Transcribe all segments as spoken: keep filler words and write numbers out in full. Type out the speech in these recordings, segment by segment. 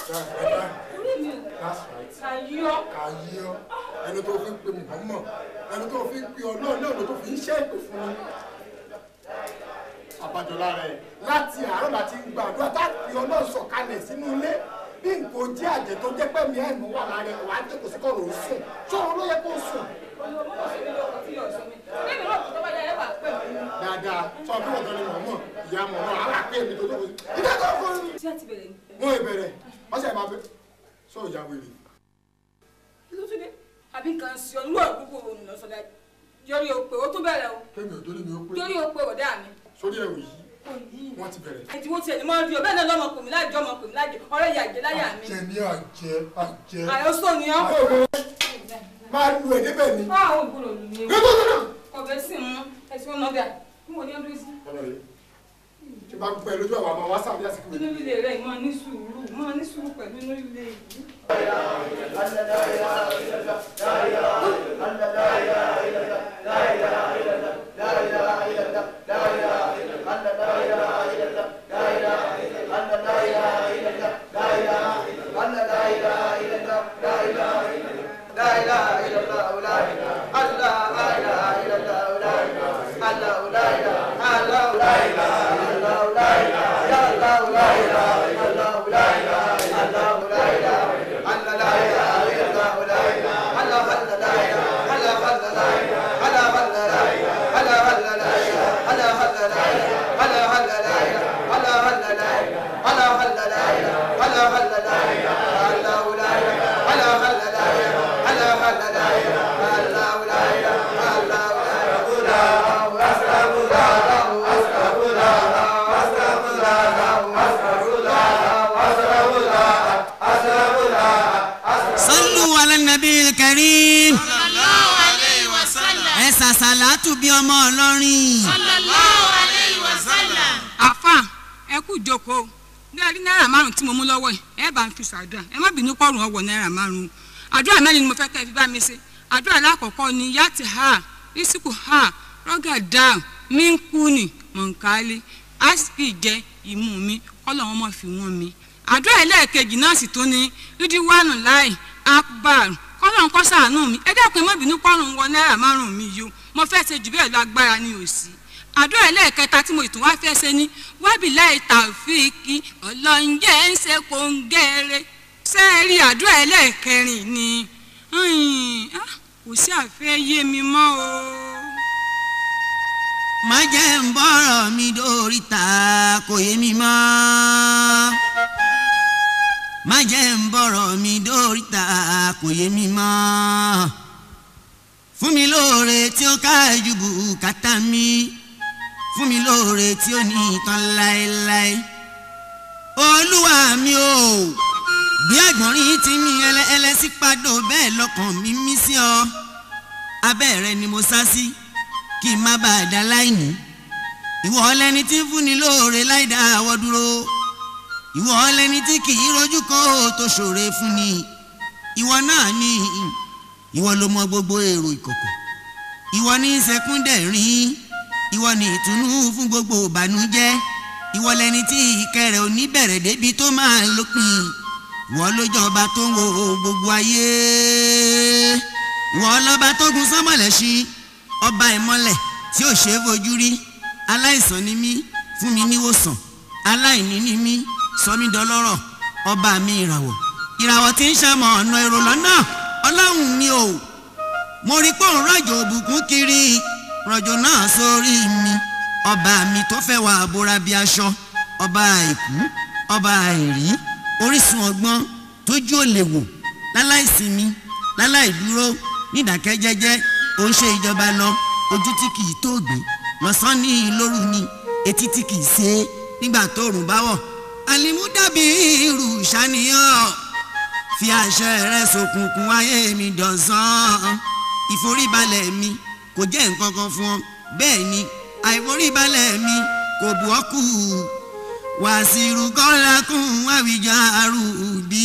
That's right. Kàyíọ́. Kàyíọ́. Ẹni tó fi ń pe Muhammad. Ẹni tó fi ń pe Ọlọ́run náà ló tó fi ń ṣe ìpè fún mi. Àbájọlá rẹ̀ láti àárọ̀ láti gba àdúrà tá fi Ọlọ́run sọ̀kalẹ̀ sínú ilé. Bí nǹkan jẹ́ àjẹ́ tó jẹ́ pẹ́ mi ẹ̀mú wà lára ẹ̀ wá jókòó sí kọ̀rọ̀ sùn. Ṣọ́run ló yẹ kó sùn. Dáadáa, sọ fún ọ̀dọ́ ni Muhammad, ìyá Muhammad, àwọn àpé mi tó jókòó sí. Ìdá tó fún mi. Ṣé àti bẹ̀rẹ̀ ni? Wọ́n ìbẹ̀rẹ̀, wọ́n ṣe máa bẹ. Sọ ìyá wèrè. Kí ló tún dé? Àbí nǹkan sí ọ níwọ̀n gbogbo òun lọ sọ́dá. Yọrí o pé o tún bẹ̀rẹ̀ o. Kémi ò dórí mi ó pé. Yọrí o pé ọ̀dá mi. Sórí ẹ̀wù yìí. Wọ́n ti bẹ̀rẹ̀. Ẹ̀dí wọ́n ti ẹ̀ ní máa ń rí o bẹ́ẹ̀ náà lọ́mọ pèmí láàjọ ọmọ pèmí láàjọ ọ̀rẹ́ ìyá àjẹ láyà mi. Àjẹ ní àjẹ àjẹ. Àyọ̀sọ ni ọ́. Máa lu ẹ̀ débẹ̀ ni. Báwo gbọ́dọ̀ lù mí o? Ọ̀bẹ sì mú ẹ̀sìn ọ̀nà ọ̀dà. Mo ní ọdún sí. Tí bá pẹ́ lójú àwọn ọmọ wa sábẹ́ àsìkò yìí. Inú ilé rẹ̀ máa ní sùúrù, máa ní sùúrù pẹ̀lú inú ilé yìí. Sàlátù bí ọmọ Ọlọ́rin. Sallallahu alayhi wa sallam. Àfà ẹ kú jókòó ní ẹrí náírà márùn tí mo mú lọ́wọ́ ẹ̀ ẹ bá ń fi ṣàdúrà ẹ má bínú pọ̀rùn ọwọ́ náírà márùn àdúrà mẹ́rin ni mo fẹ́ kẹ́ ẹ fi bá mi ṣe àdúrà lákọ̀ọ́kọ́ ni yàtì ha rísíkù ha rọ́gà dáhùn mínkúnì mọ̀nkálí àsìkì jẹ ìmú mi kọ́lọ̀ wọn mọ̀ fi wọ́n mi àdúrà ẹlẹ́ẹ̀kejì náà sì tó ní rídíwánù láì akbar kọ́lọ̀ ń kọ́ sàánú mi ẹ dákun ẹ má bínú pọ̀rùn wọ náírà márùn mi yó mo fẹ́ ṣe jù bẹ́ẹ̀ lọ agbára ni ò sí àdúrà ẹlẹ́ẹ̀kẹta tí mo ìtún wá fẹ́ ṣe ní wábìláì tàfíìkì ọlọ́njẹ́ ń ṣe kò ń gẹ́rẹ́ sẹ́ẹ̀rí àdúrà ẹlẹ́ẹ̀kẹrin ni kò sí àfẹ́ yé mi mọ́ o. má jẹ́ ń bọ́rọ̀ mi dóríta kò yé mi mọ́ má jẹ́ ń bọ́rọ̀ mi dóríta kò yé mi mọ́ fún mi lóore tí ó ká ju bùkátà mi fún mi lóore tí ó ní ìtàn láéláé olúwa mi o bí àgbọ̀nrín tí mi ẹlẹ́ẹlẹ́ sí padò bẹ́ẹ̀ lọ́kàn mi mí sí ọ abẹ́ rẹ ni mo sá sí kí n má bàa dá láìní ìwọ lẹni tí ń fúnni lóore láì dá àwọ̀ dúró ìwọ lẹni tí kì í rojú kó tó ṣòre fún ni ìwọ náà ni ìwọ ló mọ gbogbo èrò ìkọ̀kọ̀ ìwọ ní sẹkúndẹ̀rín ìwọ ní ìtùnú fún gbogbo ìbànújẹ́ ìwọ lẹni tí ìkẹrẹ ò ní bẹ̀rẹ̀ débi tó máa lópin ìwọ ló jọba tó ń wo gbogbo ayé ìwọ lọ́ba tó gun sánmọ̀lẹ̀ sí ọba ìmọ́lẹ̀ tí ò ṣe é fojú rí aláìsàn ni mí fún mi níwòsàn aláìní ni mí sọ mí dọlọ́rọ̀ ọba mi ìràwọ̀ ìràwọ̀ tí ń ṣàmọ̀ ọ̀nà èrò lọ́nà ọlọ́run mi o mo rí pé òun rọ̀jò òbùkún kiri rọ̀jò náà sórí mi ọba mi tó fẹ́ wà bóra bí aṣọ ọba àìkú ọba àìrí orísun ọgbọ́n tójú ò lè wò láláìsinmi láláìdúró nídàkẹ́jẹ́jẹ́ ó ń ṣe ìjọba lọ ojú tí kì í tó gbé lọ́sàn ní lóru ni etí tí kì í ṣe é nígbà tóòrùn bá wọ̀ àlìmúdàbí irú ṣàníyàn fi àṣẹ rẹ ṣòkùnkùn ayé mi dọ̀sán ìforíbalẹ̀ mi kò jẹ́ nǹkan kan fún ọ bẹ́ẹ̀ ni àìforíbalẹ̀ mi kò bù ọ́ kù wàásìrù kọ́lákùn àwìjà àrùbí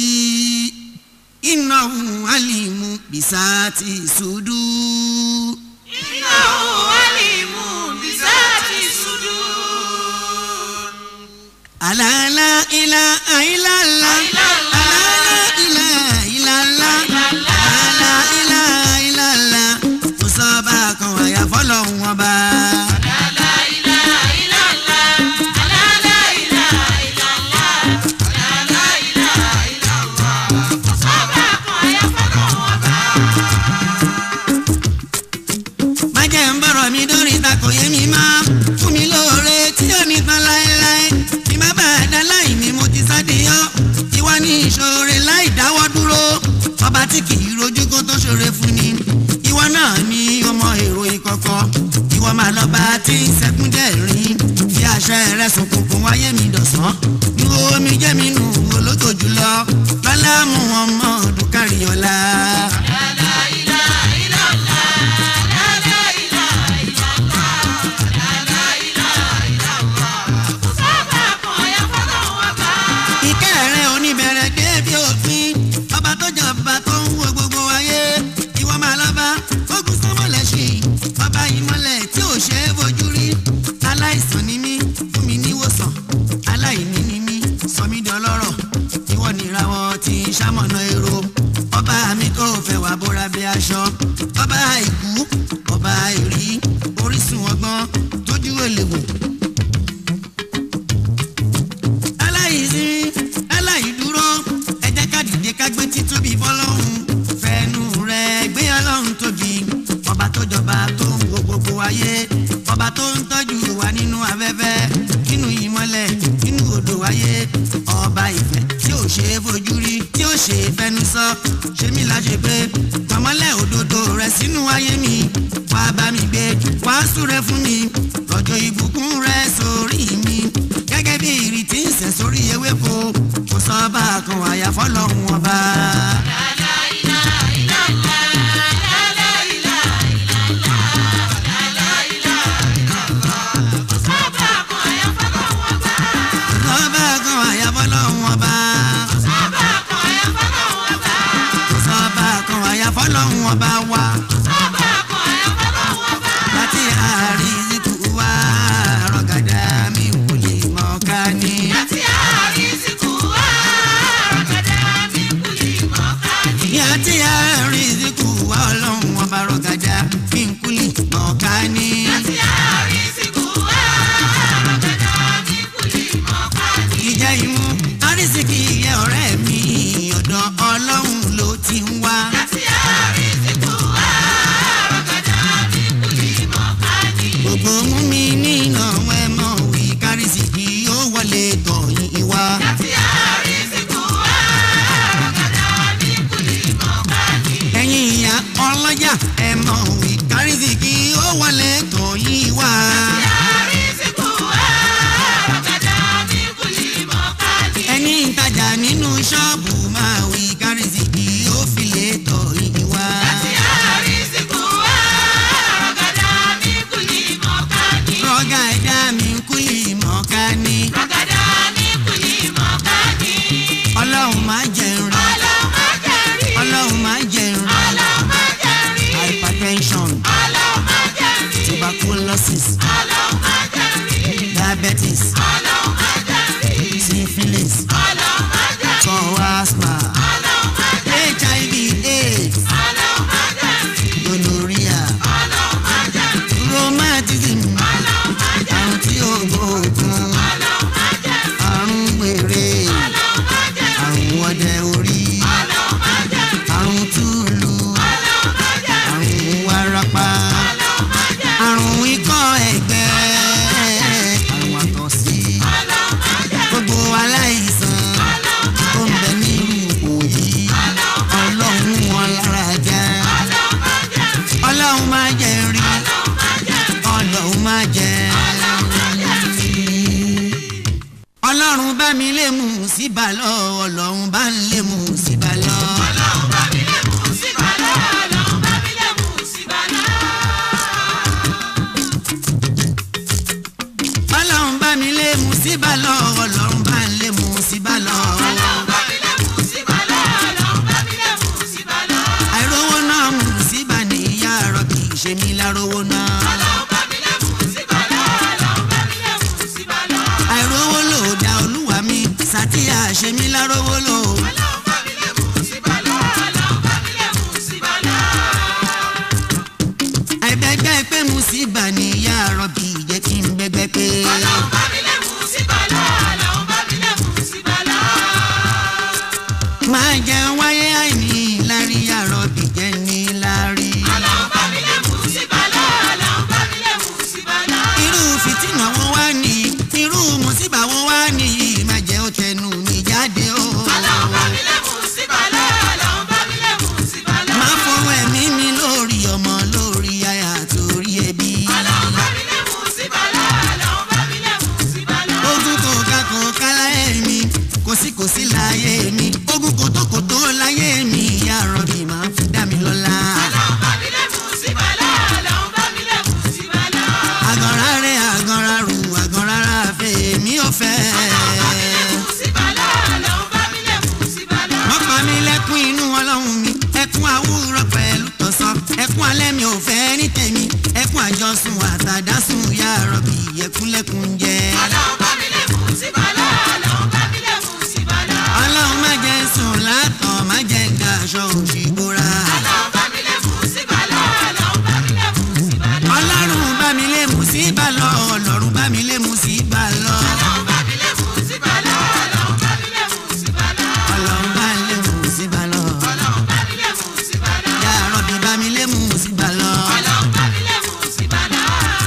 innahu alimu bisati sudu. Innahu alimu bisati sudu. Ala la ilaha illallah. tí kì í rojú kó tó ṣoore fún ni ìwọ náà ni ọmọ èrò ìkọ̀kọ̀ ìwọ máa lọ bá tí ń sẹ́kún dẹ́rìn fi àṣẹ rẹ̀ sùnkùnkùn wáyé mi dọ̀sán ní omi jẹ́ mi nù ológo jùlọ lọ́lá mú ọmọ dùkárì ọ̀la. ìkẹ́rẹ́ oníbẹ̀rẹ̀ débi òfin ọba tó jọba tó ń wo gbogbo ayé ìwọ máa lọ bá ogun sọmọlẹ̀ ṣì ọba ìmọ̀lẹ̀ tí ò ṣe é fojú rí aláìsàn ni mí fún mi níwòsàn aláìní ni mí sọ mí dọlọ́rọ̀ ìwọ nìràwọ̀ tí ń ṣamọ̀nà èrò ọba mi tó fẹ́ wà bóra bí aṣọ ọba ìkú ọba ìrí orísun ọgbọ́n tójú èlé wò. aláìsí aláìdúró ẹ jẹ́ ká dìde ká gbé títóbi fọlọ́hún fẹ́nu rẹ̀ gbé ọlọ́run tóbi ọba tó jọba tó ń wo gbogbo ayé ọba tó ń tọ́jú wa nínú afẹ́fẹ́ nínú ìmọ́lẹ̀ nínú odò ayé ọba ìfẹ́ tí ò ṣe é fojú rí tí ò ṣe é fẹnu sọ ṣé mi láṣẹ pé pàmọ́lẹ̀ òdodo rẹ̀ sínú ayé mi wàá bá mi gbé wàá súre fún mi rọ̀jò ìbùkún rẹ̀ sórí mi gẹ́gẹ́ bí ìrètí ń sẹ̀ sórí ewéko kò sọ bá a kan àyàfọ́ lọ́hùn ọba. Fọlọ́hún ọba wa láti àrísìkú wa rọ̀gàdà mi kò lè mọ̀ ká ní. láti àrísìkú wa rọ̀gàdà mi kò lè mọ̀ ká ní. láti àrísìkú wa ọlọ́hún ọba rọ̀gàdà mi kò lè mọ̀ ká ní. láti àrísìkú wa rọ̀gàdà mi kò lè mọ̀ ká ní. ìjà ìmú àrísìkí yẹ ọ̀rẹ́ mi ọ̀dọ̀ ọlọ́hún ló ti ń wá. gbogbo mú mi nínà ẹ mọ̀ wí kárísì kí ó wọlé tọ̀yìn ìwà. láti àrísìkú wá rọ̀gàdà mi kò lè mọ̀ ká ní. ẹ̀yin ìyá ọlọ́jà ẹ mọ̀ wí kárísì kí ó wọlé tọ̀yìn ìwà. láti àrísìkú wá rọ̀gàdà mi kò lè mọ̀ ká ní. ẹni ìtajà nínú ṣọ́ọ̀bù máa wí kárísì kí ó fi lè tọ̀yìn ìwà. láti àrísìkú wá rọ̀gàdà mi kò lè mọ̀ ká ní. rọ̀gàdà mi kò lè mọ̀ ká ní. rọ̀gàdà mi kò lè mọ̀ ká ní. ọlọ́run máa jẹun rí. ọlọ́run máa jẹun rí. ọlọ́run máa jẹun rí. ọlọ́run máa jẹun rí. hypertension. ọlọ́run máa jẹun rí. tuberculosis. ọlọ́run máa jẹun rí. diabetes. ọlọ́run máa jẹun rí. syphilis. ọlọ́run máa jẹun rí. kọ̀wé asthma. ọlọ́run máa jẹun rí. H I V AIDS. ọlọ́run máa jẹun rí. gonorrhea. ọlọ́run máa jẹun rí. rheumatism. ọlọ́run máa jẹun rí. àrùn tí ó gbóògùn. ọlọ́run máa jẹun rí. àrùn gbèrè. ọlọ́run máa jẹun rí. àrùn ọdẹ orí. ọlọ́run máa jẹun rí. àrùn túlù. ọlọ́run máa jẹun rí. àrùn wárápá. ọlọ́run máa jẹun rí. àrùn ikọ́ ẹ̀gbẹ́. àrùn àtọ̀sí. ọlọ́run máa jẹun rí. gbogbo aláìsàn tó ń bẹ nínú òyì. ọlọ́run wọn lára jẹ́. ọlọ́run máa jẹ́ rí. ọlọ́run máa jẹ́. ọlọ́run bá mi lè mú síbà lọ. ọlọ́run bá ń lè mú síbà lọ. ọlọ́run bá mi lè mú síbà lọ. ọlọ́run bá mi lè mú síbà lọ. ọlọ́run bá mi lè mú síbà lọ. ọlọ́run bá ń lè mú síbà lọ. ọlọ́run bá mi lè mú síbà lọ. ọlọ́run bá mi lè mú síbà lọ. àìrówó náà mú síbà ní ìyá àrọ kì í ṣe mí lárówó náà. ọlọ́run bá mi lè mú síbà lọ. ọlọ́run bá mi lè mú síbà lọ. àìrówó lò dá olúwa mi sátìyà ṣe mí lárówó lò. ọlọ́run bá mi lè mú síbà lọ. ọlọ́run bá mi lè mú síbà lọ. àìbẹ́gbẹ́ pé mú síbà ní ìyá àrọ kì í jẹ́ kí n bẹ́gbẹ́ pé. ọlọ́run bá mi lè mú síbà lọ. ọlọ́run bá mi lè mú síbà lọ. máa jẹun wáyé àìní lárí àrọ kì í jẹ́ ní lárí. ọlọ́run bá mi lè mú síbà lọ. ọlọ́run bá mi lè mú síbà lọ. irú fìtínà wo wá ní irú mùsíbà wo wá ní má jẹ́ ó tẹnu mi jáde o. ọlọ́run bá mi lè mú síbà lọ. ọlọ́run bá mi lè mú mi ogun kòtókòtó láyé mi ìyá rọ̀bì máa fi dá mi lọ́lá. Ọlọ́run bá mi lé mú sí bàlá, Ọlọ́run bá mi lé mú sí bàlá. àgànrà rẹ̀ àgànrà rù àgànrà rà fẹ́ mi ò fẹ́. Ọlọ́run bá mi lé mú sí bàlá, Ọlọ́run bá mi lé mú sí bàlá. wọ́n pa mí lẹ́kún inú ọlọ́run mi ẹkún àwúrọ̀ pẹ̀lú tọ̀sán ẹkún alẹ́ mi ò fẹ́ ní tèmi ẹkún àjọsùn àtàdásùn ìyá rọ̀bì ẹkúnlẹ́kún jẹ́. Ọlọ́run bá mi lé mú sí bàlá, Ọlọ́run bá mi lé mú sí bàlá. ọlọ́run má jẹ́ sùn látọ̀ má jẹ́ daṣọ òṣì bora. Ọlọ́run bá mi lé mú sí bàlá, Ọlọ́run bá mi lé mú sí bàlá. ọlọ́run bá mi lé mú sí bàlọ́ ọlọ́run bá mi lé mú sí bàlọ́. Ọlọ́run bá mi lé mú sí bàlá, Ọlọ́run bá mi lé mú sí bàlá. ọlọ́run bá lé mú sí bàlọ́. Ọlọ́run bá mi lé mú sí bàlá. ìyá rọ̀bì bá mi lé mú sí bàlọ́. Ọlọ́run bá mi lé mú sí bàlá.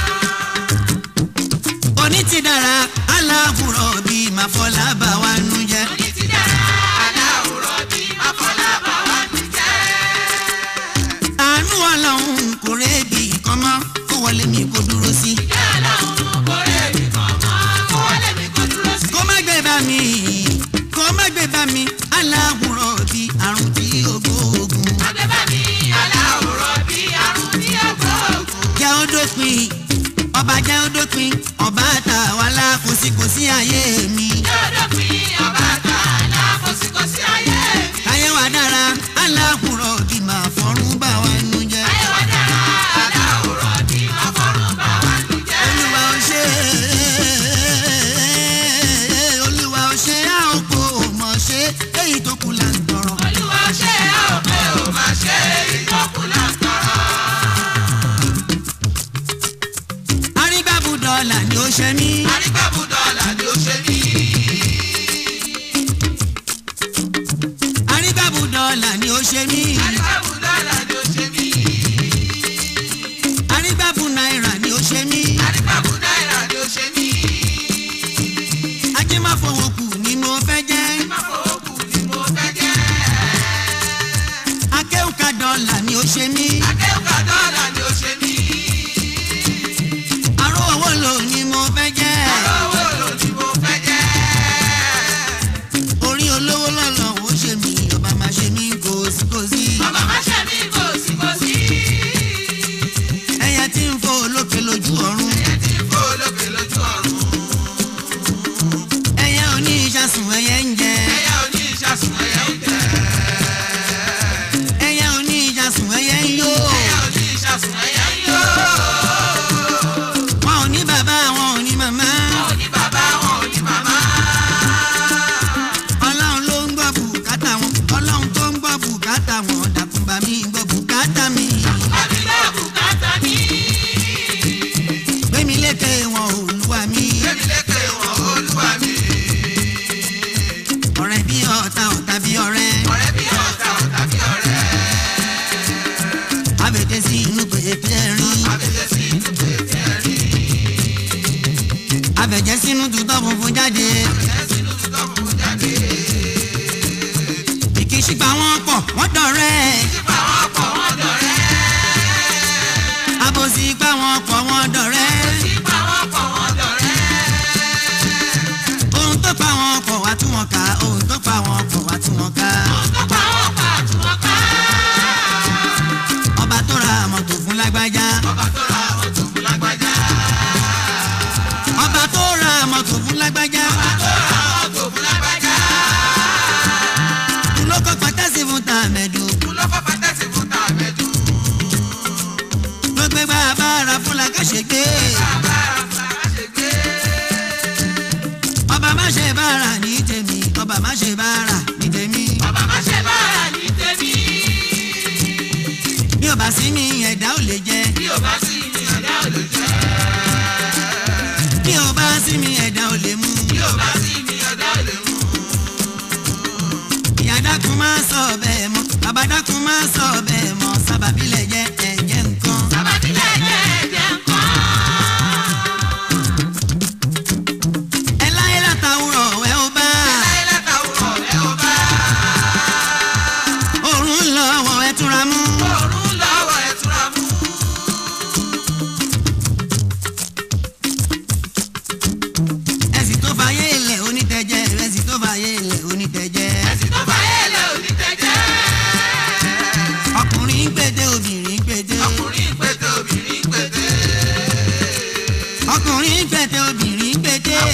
òní ti dára aláwùrọ̀ bí màá fọlá bá wa nú jẹ́. Òní ti dára, aláwùrọ̀ bí Afọlábà wá ti jẹ́. àánú ọlọ́run kò rébi kan mọ́ kó wọlé mi kó dúró sí. Ìjẹ́ Ọlọ́run kò rèébi kan mọ́, kó wọlé mi kó dúró sí. kó má gbé bá mi kó má gbé bá mi aláwùrọ̀ bí àrùn tí ó gbóògùn. Àgbébá mi, aláwùrọ̀ bí àrùn ní ọgbọ́ọ̀gùn. jẹ́ ó dópin ọba jẹ́ ó dópin ọba àtàwálá kòsíkòsí ayé mi. Yóò dópin ọba tààlà kòsíkòsí ayé mi. káyé wa dára aláwùrọ̀ bí màá fọ́rún bá wa nú jẹ́. Ayé wa dára, aláwùrọ̀ bí afọ́rún bá wa nù jẹ́. olúwa ó ṣe olúwa ó ṣe á ò kó o mọ̀ ṣe èyí tó kù là ń tọrọ. Olúwa ṣe é ò pé ò máa ṣe ìtọ́kù láǹtọ̀rọ̀. arígbábù dọ́là ni ó ṣe mí. Àrígbàbù dọ́là ni ó ṣe mí. arígbábù dọ́là ni ó ṣe mí. Àrígbàbù dọ́là ni ó ṣe mí. arígbábù náírà ni ó ṣe mí. Àrígbàbù náírà ni ó ṣe mí. ajímáfowókù ni mo fẹ́ jẹ́. Máfowókù ni mo fẹ́ jẹ́. akéwùká dọ́là ni ó ṣe mí. Akéwùká dọ́là ni ó ṣe mí. aró owó lò ni mo fẹ́ jẹ́. Owó lò ni mo fẹ́ jẹ́. orí olówó lọ́lọ́ ó ṣe mí ọba máa ṣe mí kòsíkòsí. Bàbá má ṣe mí kòsíkòsí. ẹyẹ tí ń fò lókè lójú ọ̀run. Ẹyẹ tí ń fò lókè lójú ọ̀run. ẹyẹ oní ìṣàsùn ẹyẹ ń jẹ. Ẹyẹ oní ìṣàsùn ẹyẹ ń jẹ. ẹyẹ oní ìṣàsùn ẹyẹ ń yó. Ẹyẹ oní ìṣàsùn ẹyẹ ń yó. wọn ò ní bàbá wọn ò ní màmá. Wọn ò ní bàbá, wọn ò ní màmá. ọlọ́run ló ń gbọ́ bùkátà wọn ọlọ́run tó ń gbọ́ bùkátà wọn dàkún bá mi gbọ́ bùkátà mi. Àbí bẹ́ẹ̀ bùkátà mi. gbé mi lékè wọn olúwa mi. Gbémi lékè wọn Olúwa mi. ọ̀rẹ́ bí ọ̀tá ọ̀tá bí ọ̀rẹ́. Ọ̀rẹ́ bí ọ̀tá, ọ̀tá bí ọ̀rẹ́. abètè sí inú pèépé rin. Abẹ́jẹ́ sí inú pèsè rí. abẹ̀jẹ̀ sínú tutọ́ funfun jáde. Abẹ́jẹ́ sínú tutọ́ funfun jáde. ìkíṣípa wọn pọ̀ wọ́n dọ̀rẹ́. Ìṣípà wọn pọ̀ wọ́n dọ̀rẹ́. àbòsí pa wọn pọ̀ wọ́n dọ̀rẹ́. Ìṣípà wọn pọ̀ wọ́n dọ̀rẹ́. ohun tó pa wọn pọ̀ wá tún wọn ká ohun tó pa wọn pọ̀ wá tún wọn ká. Tó pa wọn pa àtúwọ́n ká. ọba tó ra mọ́tò fún lágbájá. Ọba tó ra mọ́tò fún lágbájá. ọba tó ra mọ́tò fún lágbájá. Ọba tó ra mọ́tò fún lágbájá. ló kọ́ pátásì fún tàmẹ̀dù. Kú ló fọ́ pátẹ́sì fún tàmẹ́dù. ló gbé bá a bá ara fún làkàṣègbè. Bàbá àfàrà ṣe gbé. ọba má ṣe bára ní tèmi ọba má ṣe bára ní tèmi. Bàbá má ṣe bára ní tèmi. bí ọba sí mi ẹ̀dá ò lè jẹ. Bí o bá sí mi, ẹ̀dá ò lè jẹ́. bí ọba sí mi ẹ̀dá ò lè mú. Bí o bá sí mi, ẹ̀dá ò lè mú. ìyá dákun má sọ bẹ́ẹ̀ mọ́ bàbá dákun má sọ bẹ́ẹ̀ mọ́ sábàbílẹ̀ jẹ́ ẹ̀jẹ̀ nǹkan. Sábàbílẹ̀ jẹ́ ẹ̀jẹ̀ nǹkan. ẹ láyé látàwùrọ̀ ẹ ó bá. Láyé látàwùrọ̀ ẹ ò bá. òórùn ń lọ ọwọ́ ẹ túnra mú. Òòrùn lọ́wọ́ ẹ̀ túra mú. ẹ̀sìn tó fàyè ilẹ̀ onítẹ̀jẹ́ ẹ̀sìn tó fàyè ilẹ̀ onítẹ̀jẹ́. Ẹ̀sìn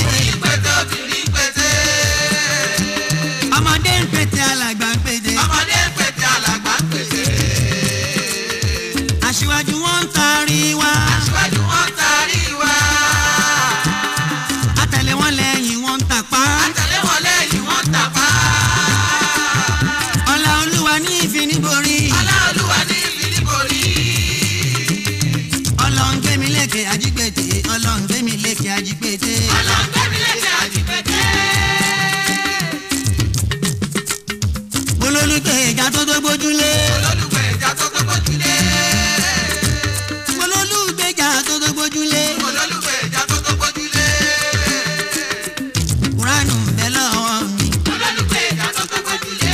ìpètè obìnrin pété. ọmọdé ń pété alàgbà ń pété. ọmọdé ń pété alàgbà ń pété. aṣíwájú wọn ń tarí wá. aṣíwájú wọn ń tarí wá. àtẹ̀lé wọn lẹ́yìn wọn ń tàpá. àtẹ̀lé wọn lẹ́yìn wọn ń tàpá. ọlá olúwa ní ìfiniborí. ọlá olúwa ní ìfiniborí. ọlọ́run gbé mi lékè ajígbètè. ọlọ́run gbé mi lékè ajígbètè. ọlọ́run gbé mi lékè ajígbètè. olólùgbé ìjà tó tó gbójúlé. olólùgbé ìjà tó tó gbójúlé. olólùgbé ìjà tó tó gbójúlé. olólùgbé ìjà tó tó gbójúlé. kuranu ń bẹ lọ́wọ́ mi. olólùgbé ìjà tó tó gbójúlé.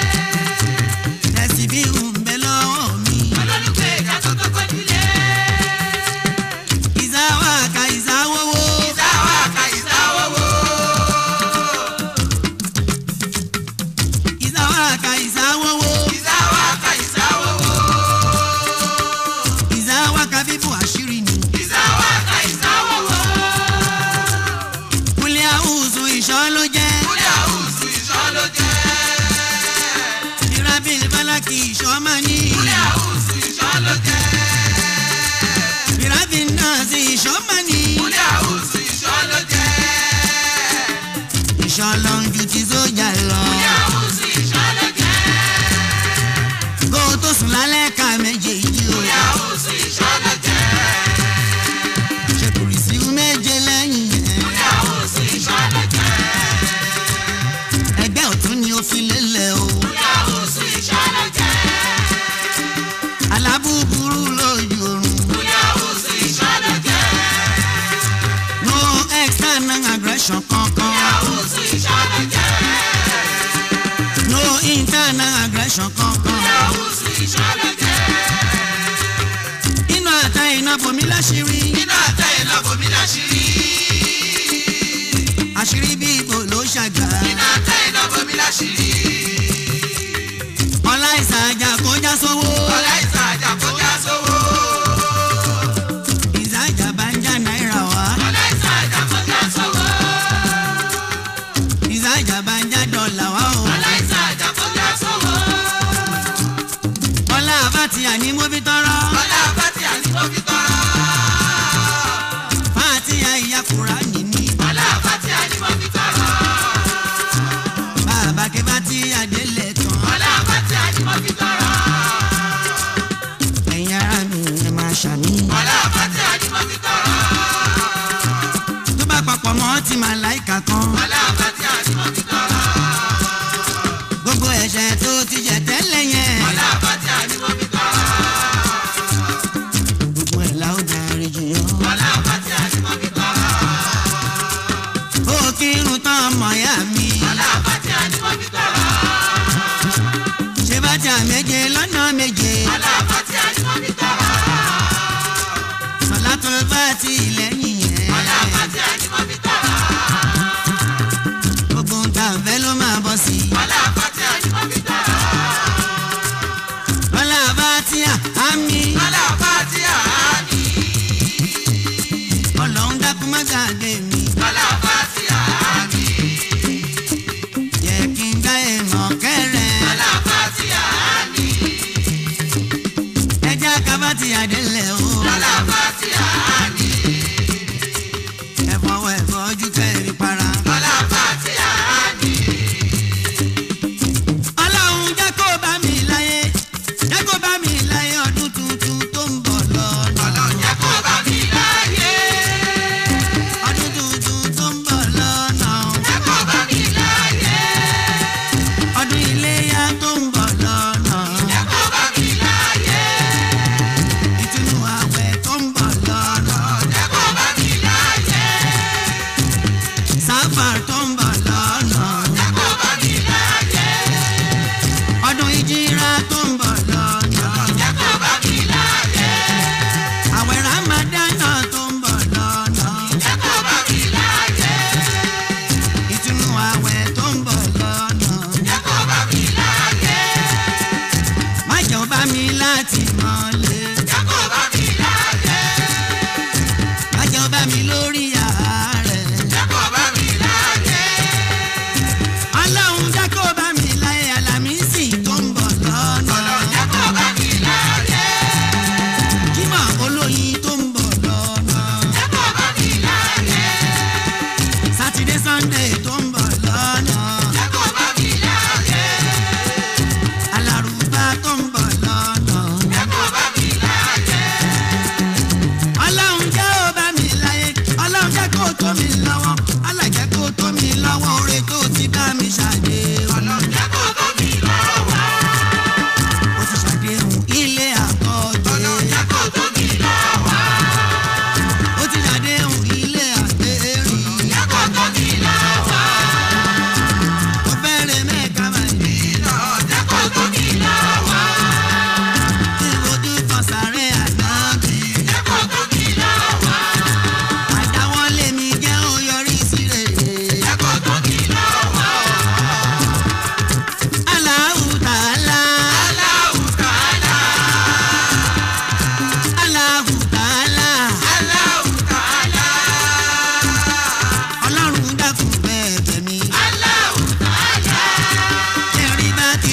tẹ̀síbíù ń bẹ lọ́wọ́ mi. olólùgbé ìjà tó tó gbójúlé. ìzáwá ka ìzáwówó. ìzáwá ka ìzáwówó. ìzáwá ka ìzáwówó. ìzáwá ka ìzáwówó. ìzáwá ka bíbú àṣírí ni. ìzáwá ka ìzáwówó. kúlẹ̀ àwùsù ìṣọ́ ló jẹ́. kúlẹ̀ àwùsù ìṣọ́ ló jẹ́. ìrábìlì bálákì ìṣọ́ máa ní. kúlẹ̀ àwùsù ìṣọ́ ló jẹ́. ìrábìlì náà sí ìṣọ́ máa ní. kúlẹ̀ àwùsù ìṣọ́ ló jẹ́. ìṣọ́ lọ ń ju ti sójà lọ. kúlẹ̀ àwùsù ìṣọ́ ló jẹ́. kó o tó sùn lálẹ́ ká méjèèjì o. kúlẹ̀ àwùsù ìṣọ́ ló jẹ́. ṣe kùrìsì méje lẹ́yìn yẹn. kúlẹ̀ àwùsù ìṣọ́ ló jẹ́. ẹgbẹ́ ọ̀tún ni ó fi lélẹ̀ o. kúlẹ̀ àwùsù ìṣọ́ ló jẹ́. alábùbúrú lójú oorun. kúlẹ̀ àwùsù ìṣọ́ ló jẹ́. no external aggression kankan. kúlẹ̀ àwùsù ìṣọ́ ló jẹ́. no internal aggression kankan. kúlẹ̀ àwùsù ìṣọ́ ló jẹ́. inú àtà iná bomi láṣìírí. inú àtà iná bomi láṣìírí. àṣírí bí ipò ló ṣàgbà. inú àtà iná bomi láṣìírí. ọlá ìsàjà kọjá sówó. ọlá ìsàjà kọjá sówó. ìsàjà bá ń já náírà wá. ọlá ìsàjà kọjá sówó. ìsàjà bá ń já dọ́là wá o. ọlá ìsàjà kọjá sówó. ọlá àbátì àní mo fi tọrọ. ọlá àbátì àní mo fi tọrọ. fàtí àyà Kùránì ni. ọlá àbátì àní mo fi tọrọ. bàbá kí bá ti àdélé tán. ọlá àbátì àní mo fi tọrọ. ẹ̀yin ará mi ẹ máa ṣàmì. ọlá àbátì àní mo fi tọrọ. tó bá papọ̀ mọ́ ti màláìkà kan. ọlá àbátì àní mo fi tọrọ. gbogbo ẹ̀ṣẹ̀ tó ti jẹ tẹ́lẹ̀ yẹn. ọlá àbátì àní mo fi tọrọ. gbogbo ẹ̀ la ó darí jù yọ. ọlá àbátì àní mo fi tọrọ. ó kírun tán ọmọ ìyá mi. ọlá àbátì àní mo fi tọrọ. ṣé bàtà méje lọ́nà méje. ọlá àbátì àní mo fi tọrọ. sọlá tó bá ti lẹ́yìn yẹn. ọlá àbátì àní mo fi tọrọ. gbogbo nǹkan fẹ́ ló máa bọ́ sí. ọlá àbátì àní mo fi tọrọ. ọlá àbátì àmì. ọlá àbátì àmì. ọlọ́run dákun má gbàgbé mi. ọlá àbátì àmì. yẹ kí n dá èèmọ̀ kẹrẹ. ọlá àbátì àmì.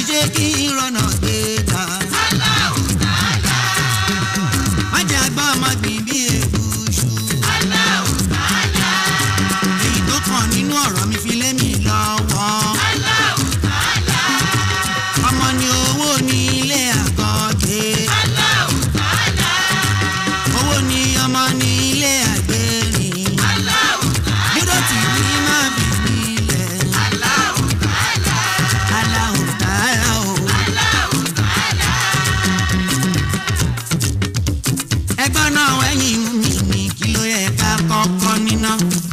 jẹ́ kí n rọ̀nà gbé ta. Allahu Ta'ala. má jẹ́ àgbà ọmọ gbìn bí ègúsù. Allahu Ta'ala. èyí tó kàn nínú ọ̀rọ̀ mi fi lé mi lọ́wọ́. Allahu Ta'ala. ọmọ ni owó ní ilé àkọ́gbé. Allahu Ta'ala. owó ni ọmọ ní ilé àgbèrìn. Allahu Ta'ala. dídọ̀tí ní má bì nílẹ̀. Allahu Ta'ala. Allahu Ta'ala o. Allahu Ta'ala. ẹgbọ́n náà wẹ́yìn mi ní kí ló yẹ ká kọ́kọ́ níná.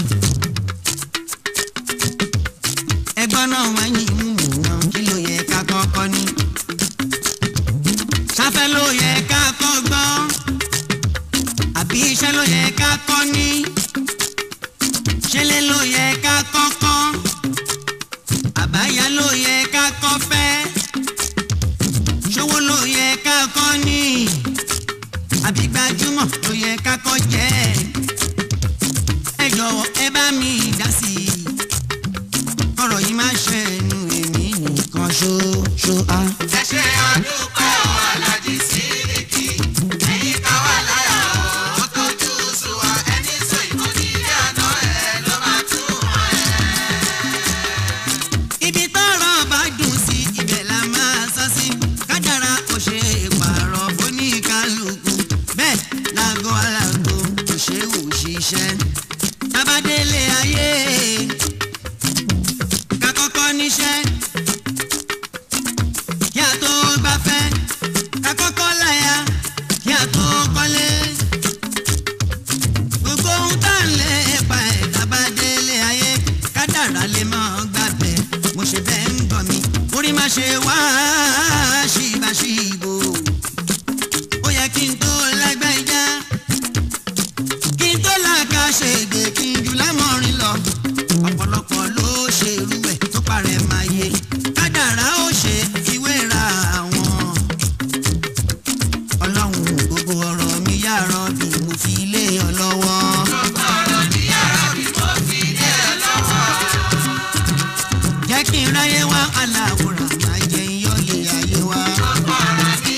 ẹgbọ́n náà wẹ́yìn mi náà kí ló yẹ ká kọ́kọ́ ní. sáfẹ́ ló yẹ ká kọ́ gbọ́ àbí iṣẹ́ ló yẹ ká kọ́ ní. ṣẹlẹ̀ ló yẹ ká kọ́kọ́ àbáyá ló yẹ ká kọ́ fẹ́. ṣòwò ló yẹ ká kọ́ ní àbí gbajúmọ̀ ló yẹ ká kọ́ jẹ́. ẹ jọ̀wọ́ ẹ bá mi dá sí i ọ̀rọ̀ yìí máa ṣe ẹnu èmi nìkan ṣoṣo á. Ẹ ṣe àdúpẹ́ o Alhaji Sídíkì. Ẹ̀yin ká wà láyà o, ó tójú sú wa. Ẹni sọ ìkó ní ilé àná ẹ̀ ló máa tún wọn ẹ̀. ibi tọ́rọ̀ bá dùn sí ibẹ̀ la máa sọ sí. kádàrá kò ṣe ìpààrọ̀ fóníkálukú bẹ́ẹ̀ lágọ́ alágọ́ kò ṣe wò ṣiṣẹ́. tábàdélé ayé ká kọ́kọ́ níṣẹ́ kí a tó gbafẹ́. ká kọ́kọ́ láya kí a tó kọ́lé. gbogbo ohun tá à ń lé pa ẹ̀ tábàdélé ayé kádàrá lè máa gbàbẹ̀. mo ṣe bẹ́ẹ̀ ń gbọ́ mi orí má ṣe wá ṣìbáṣìbò. ó yẹ kí n tó lágbá ìjà kí n tó làkà ṣègbè kí n jù lámọ̀rin lọ. ọ̀pọ̀lọpọ̀ ló ṣe irú ẹ̀ tó parẹ́ máa yé. kádàrá ó ṣe ìwé ra àwọn. ọlọ́run gbogbo ọ̀rọ̀ mi yára bí mo fi lé ọ lọ́wọ́. Gbogbo ọ̀rọ̀ ní yàrá bí mo fi lé ẹ lọ́wọ́. jẹ́ kí n ráyé wá aláwòrán máa jẹ iyọ̀lẹ̀ ayé wa. Gbogbo ọ̀rọ̀ ní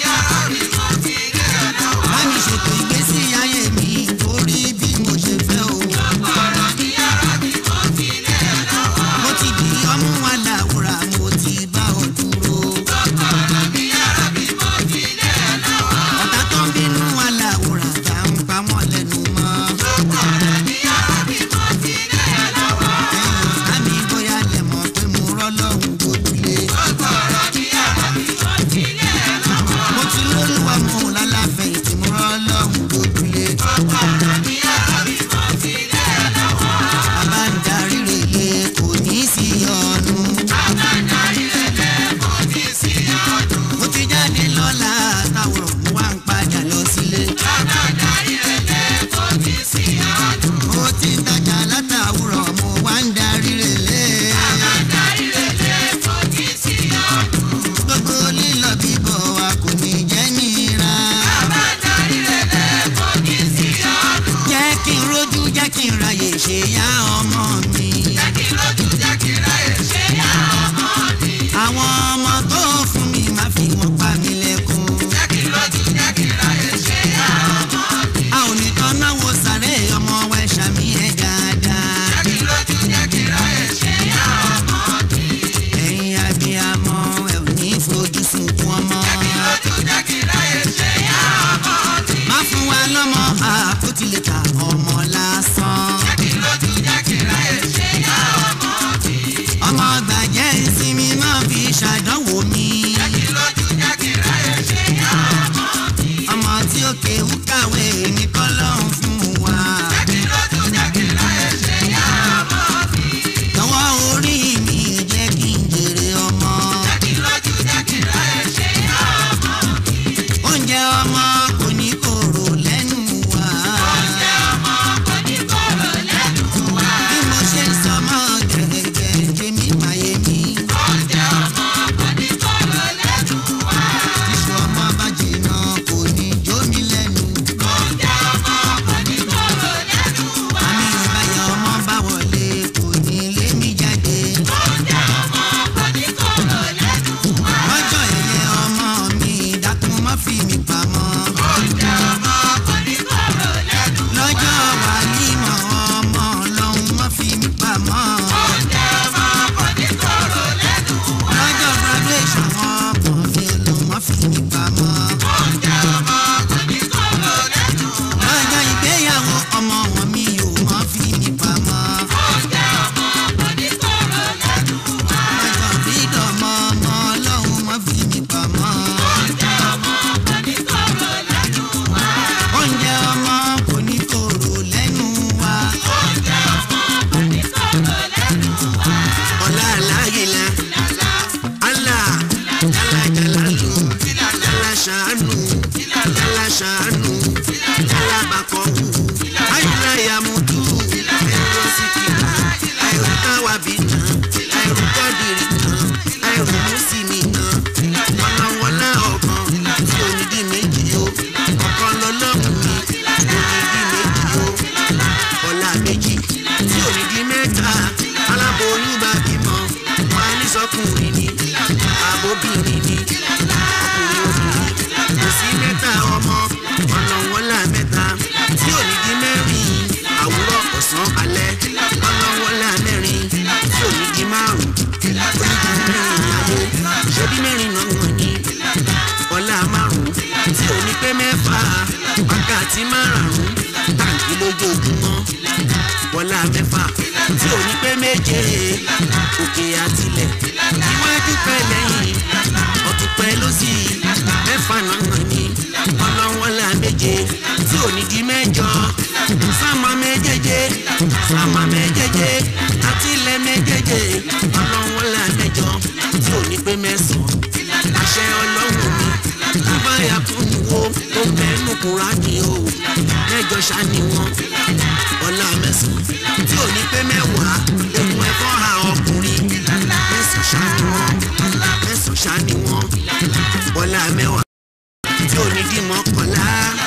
jala jalalu jala shanu jala shanu jala bakowu ayila yamudu ẹrọ sikira ẹrọ tawabina ẹrọ kọdirina ẹrọ musimina wọnàwọnà ọkàn tí onídìí méjì o ọkàn lọlọ́run mi onídìí méjì o ọ̀la méjì tí onídìí mẹ́ta aláboyún bá bímọ wọn á ní sọkùnrin ni àbóbìnrin ni ọkùnrin obìnrin kò sí mẹ́ta ọmọ ọlọ́wọ́lá mẹ́ta tí onídìí mẹ́rin àwùrọ̀ ọ̀sán alẹ́ ọlọ́wọ́lá mẹ́rin tí onídìí márùn onídìí mẹ́rin ayé ṣebí mẹ́rin náà wọ̀n ní ọlá márùn tí oní pé mẹ́fà wákàtí márùn tàǹkì lójoojúmọ́ ọlá mẹ́fà tí oní pé méje òkè àtìlẹ̀ iwájú pẹ́ lẹ́yìn ọ̀tún pẹ́ lósì mẹ́fà náà wọ̀n ní ọlọ́wọ́lá méje tí onídìí mẹ́jọ sáma méjèèjì sáma méjèèjì àtìlẹ̀ méjèèjì ọlọ́wọ́lá mẹ́jọ tí oní pé mẹ́sàn-án àṣẹ ọlọ́run mi báyà kún wo tó mẹ́nu kúra ní o mẹ́jọ ṣáni wọn ọlá mẹ́sàn-án tí oní pé mẹ́wàá ohun ẹ̀fọ́ ha ọkùnrin mẹ́sàn-án ṣáni wọn mẹ́sàn-án ṣáni wọn ọlá mẹ́wàá tí oní dì mọ́kànlá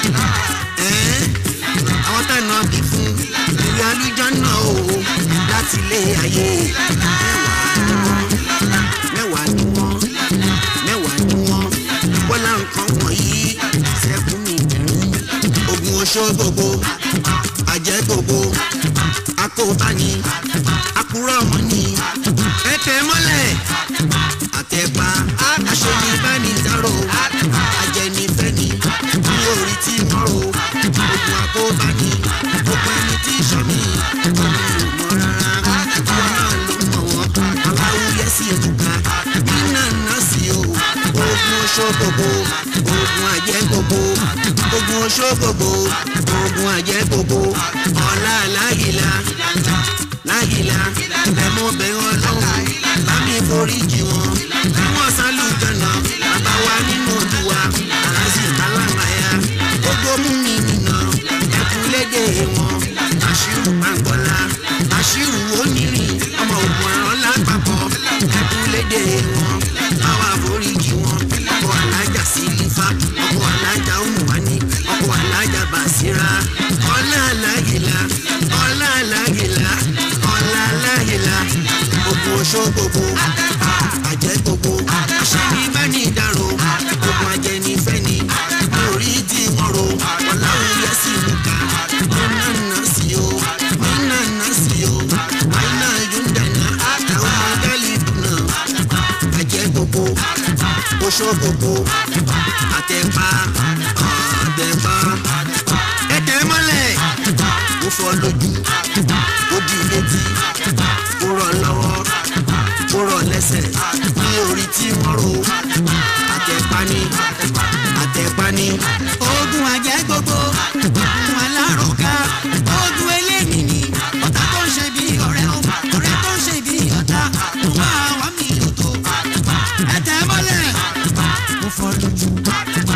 àwọn tànà bí fún ìyá alújọ́nà o láti ilé ayé mẹ́wàá ni wọ́n mẹ́wàá ni wọ́n wọ́n lá nǹkan wọ̀nyí sẹ́kùn mi dẹ̀rùn ogun oṣó gbogbo àjẹ́ gbogbo akóbáni akúrọ̀ ọmọ ni ẹ̀tẹ̀ mọ́lẹ̀ àtẹ̀pá aṣèlébánidáró ajẹnifẹ́ni ní orí tí wọ́n ro ogun akóbáni gbogbo ẹni tí sọmi ọmọ ìmọ̀ rárá wọn náà ló mọ̀ wọ́n aláwúyẹ́ sí ètùkà nínà náà sí o ogun oṣó gbogbo ogun àjẹ́ gbogbo ogun oṣó gbogbo ogun àjẹ́ gbogbo ọ̀la láyìlá láyìlá ẹ̀mú bẹ̀rẹ̀ ọlọ́run lámì foríjì wọn bí wọ́n sálùjọ́nà bàbá wa nínú olúwa àlàzì alámàyà gbogbo mú mi nìna ẹkùn lédè wọn àṣírù pàǹgọ́lá àṣírù onírìn ọmọ ògùn àrán lápapọ̀ ẹkùn lédè wọn báwa foríjì wọn ọkọ̀ alájà sílífà ọkọ̀ alájà òmùwání ọkọ̀ alájà bàṣírà ọlá aláyìlá ọlá aláyìlá ọlá aláyìlá ogun oṣó gbogbo àjẹ́ gbogbo àṣírí bá ní ìdárò ogun ajẹnifẹ́ni ní orí tí wọ́n ro ọ̀làwọ̀ yẹ sí ìmúka nínà náà sí o nínà náà sí o àìná yóò dáná àwọn ọ̀dẹ́lì dùnà àjẹ́ gbogbo oṣó gbogbo àtẹ̀pá àtẹ̀pá ẹ̀tẹ̀ mọ́lẹ̀ ó fọ́ lójú ó di létí ó rọ̀ lọ́wọ́ ó rọ̀ lẹ́sẹ̀ ní orí tí wọ́n ro àtẹ̀pání àtẹ̀pání. ogun àjẹ́ gbogbo ogun alárùnká ogun eléyìí ọ̀tá tó ń ṣe bí ọ̀rẹ́ o ọ̀rẹ́ tó ń ṣe bí ọ̀tá wà wá mi lòtó ẹ̀tẹ̀ mọ́lẹ̀ ó fọ́ lójú ó di létí.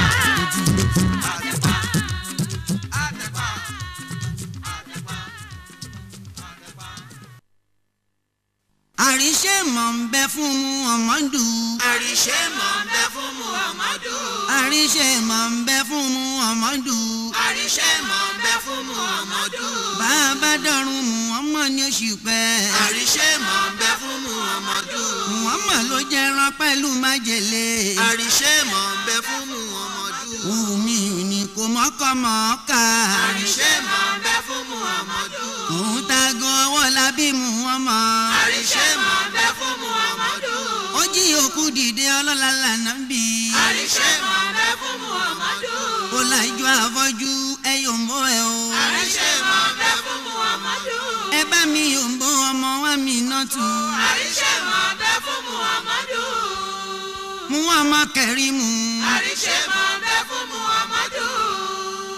àríṣẹ́ mọ̀ ń bẹ fún Muhammadu. àríṣẹ́ mọ̀ ń bẹ fún Muhammadu. àríṣẹ́ mọ̀ ń bẹ fún Muhammadu. àríṣẹ́ mọ̀ ń bẹ fún Muhammadu. bàbá dọ̀run Muhammad ní oṣù pẹ́. àríṣẹ́ mọ̀ ń bẹ fún Muhammadu. Muhammad ló jẹran pẹ̀lú májèlé. àríṣẹ́ mọ̀ ń bẹ fún Muhammadu. Wùmí ni kò mọ́kọ́ mọ́ọ́ká. àríṣẹ́ mọ̀ ń bẹ fún Muhammadu. òun ta gan ọwọ́ lábí Muhammad. àríṣẹ́ mọ̀ ń bẹ fún Muhammadu. ó jí òkú dìde ọlọ́lá lànà bí. àríṣẹ́ mọ̀ ń bẹ fún Muhammadu. ó láìjọ àfọ́jú ẹ yóò mọ́ ẹ o. àríṣẹ́ mọ̀ ń bẹ fún Muhammadu. ẹ bá mi yóò bọ́ ọmọ wa mi náà tù. àríṣẹ́ mọ̀ ń bẹ fún Muhammadu. Muhammad Kẹ́rímù. àríṣẹ́ mọ̀ ń bẹ fún Muhammadu.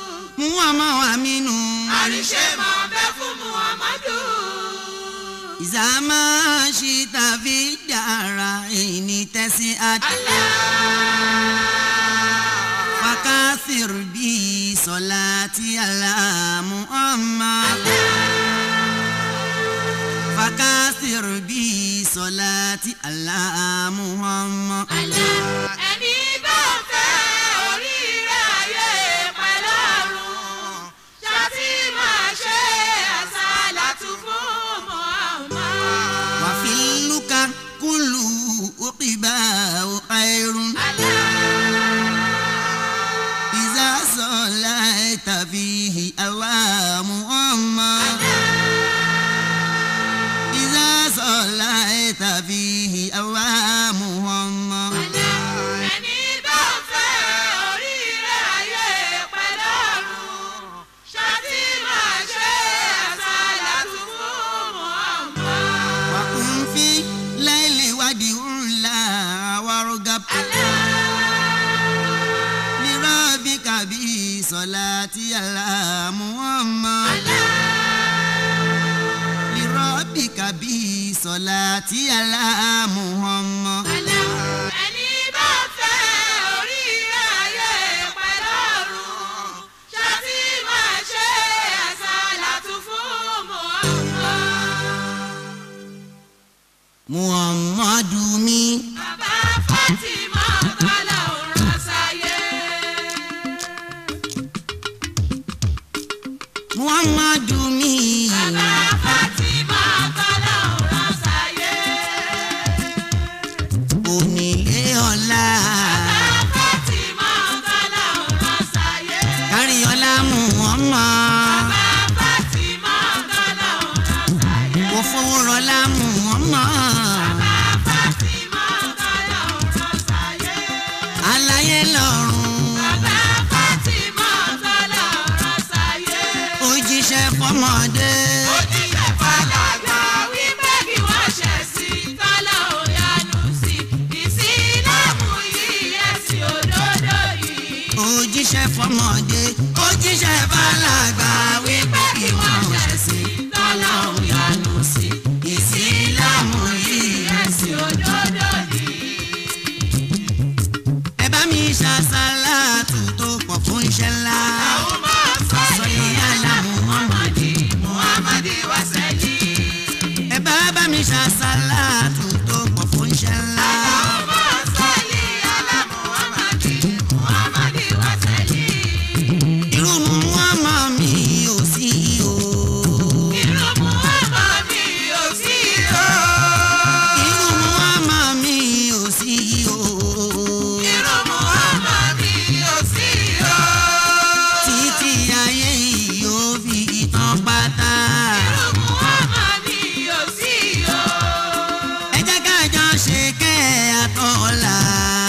Muhammad Aminu. àríṣẹ́ mọ̀ ń bẹ fún Muhammadu. ìzàmà ṣìtà fi dára ẹni tẹ́sí àdá. fakasir bí sọláàtì àlá Muhammad. fakasir bí sọláàtì àlá Muhammad. ẹni bá fẹ́ oríire ayé pẹ̀lú ọ̀run ṣáàtì máa ṣe àsálàtù fún Muhammad. wàfíìlùkà kúlù òkìbá òkàìrún. ìzà sọ̀lá tàbí àlá Muhammad. ìzà sọ̀lá tàbí àlá Muhammad. ẹni bá fẹ́ oríire ayé pẹ̀lú ọ̀run ṣáàtì máa ṣe àsálàtù fún Muhammad. وكن في ليل وديع لا وارغب لربك بصلاتي على محمد. لربك بصلاتي على محمد. ẹni bá fẹ́ oríire ayé pẹ̀lú ọ̀run ṣáàtì máa ṣe àsálàtù fún Muhammad. Muhammadu mi. bàbá Fatima tọ́lá òràn sáyé. Muhammadu mi. bàbá Fatima tọ́lá òràn sáyé. Onílé ọlá. bàbá Fatima tọ́lá òràn sáyé. Káríọlá Muhammad. bàbá Fatima tọ́lá òràn sáyé. Òfowórọlá Muhammad. bàbá Fatima tọ́lá òràn sáyé. Aláyé lọ́run. bàbá Fatima tọ́lá òràn sáyé. Ó jíṣẹ́ fọ́mọdé. òjíṣẹ́ fàlàgbà wípé kí wọ́n ṣẹ̀ sí tọ́lá òyànú sí ìsìlámù yìí ẹ̀sìn òdodo yìí. Ó jíṣẹ́ fọ́mọdé. Ó jíṣẹ́ fàlàgbà wípé kí wọ́n ṣẹ̀ sí tọ́lá òyànú sí ìsìlámù yìí ẹ̀sìn òdodo yìí. ẹ bá mi ṣàṣàlátù tó pọ̀ fún iṣẹ́ ńlá. àwọn máa sọ Sọ̀lì àlá Muhammadi. Muhammadi wá sẹ́yìn. Ẹ bá bá mi ṣàṣàlátù tó pọ̀ fún iṣẹ́ ńlá. àwọn máa sọ̀lì àlá Muhammadi Muhammadi wá sẹ́yìn. Irú Muhammad mi ò sí o. irú Muhammad mi ò sí o. Irú Muhammad mi ò sí o. irú Muhammad mi ò sí o. Títí ayé yìí yóò fi tán pátá. irú Muhammad mi ò sí o. Ẹ jẹ́ ká jọ ṣe kẹ́ àtọ́lá.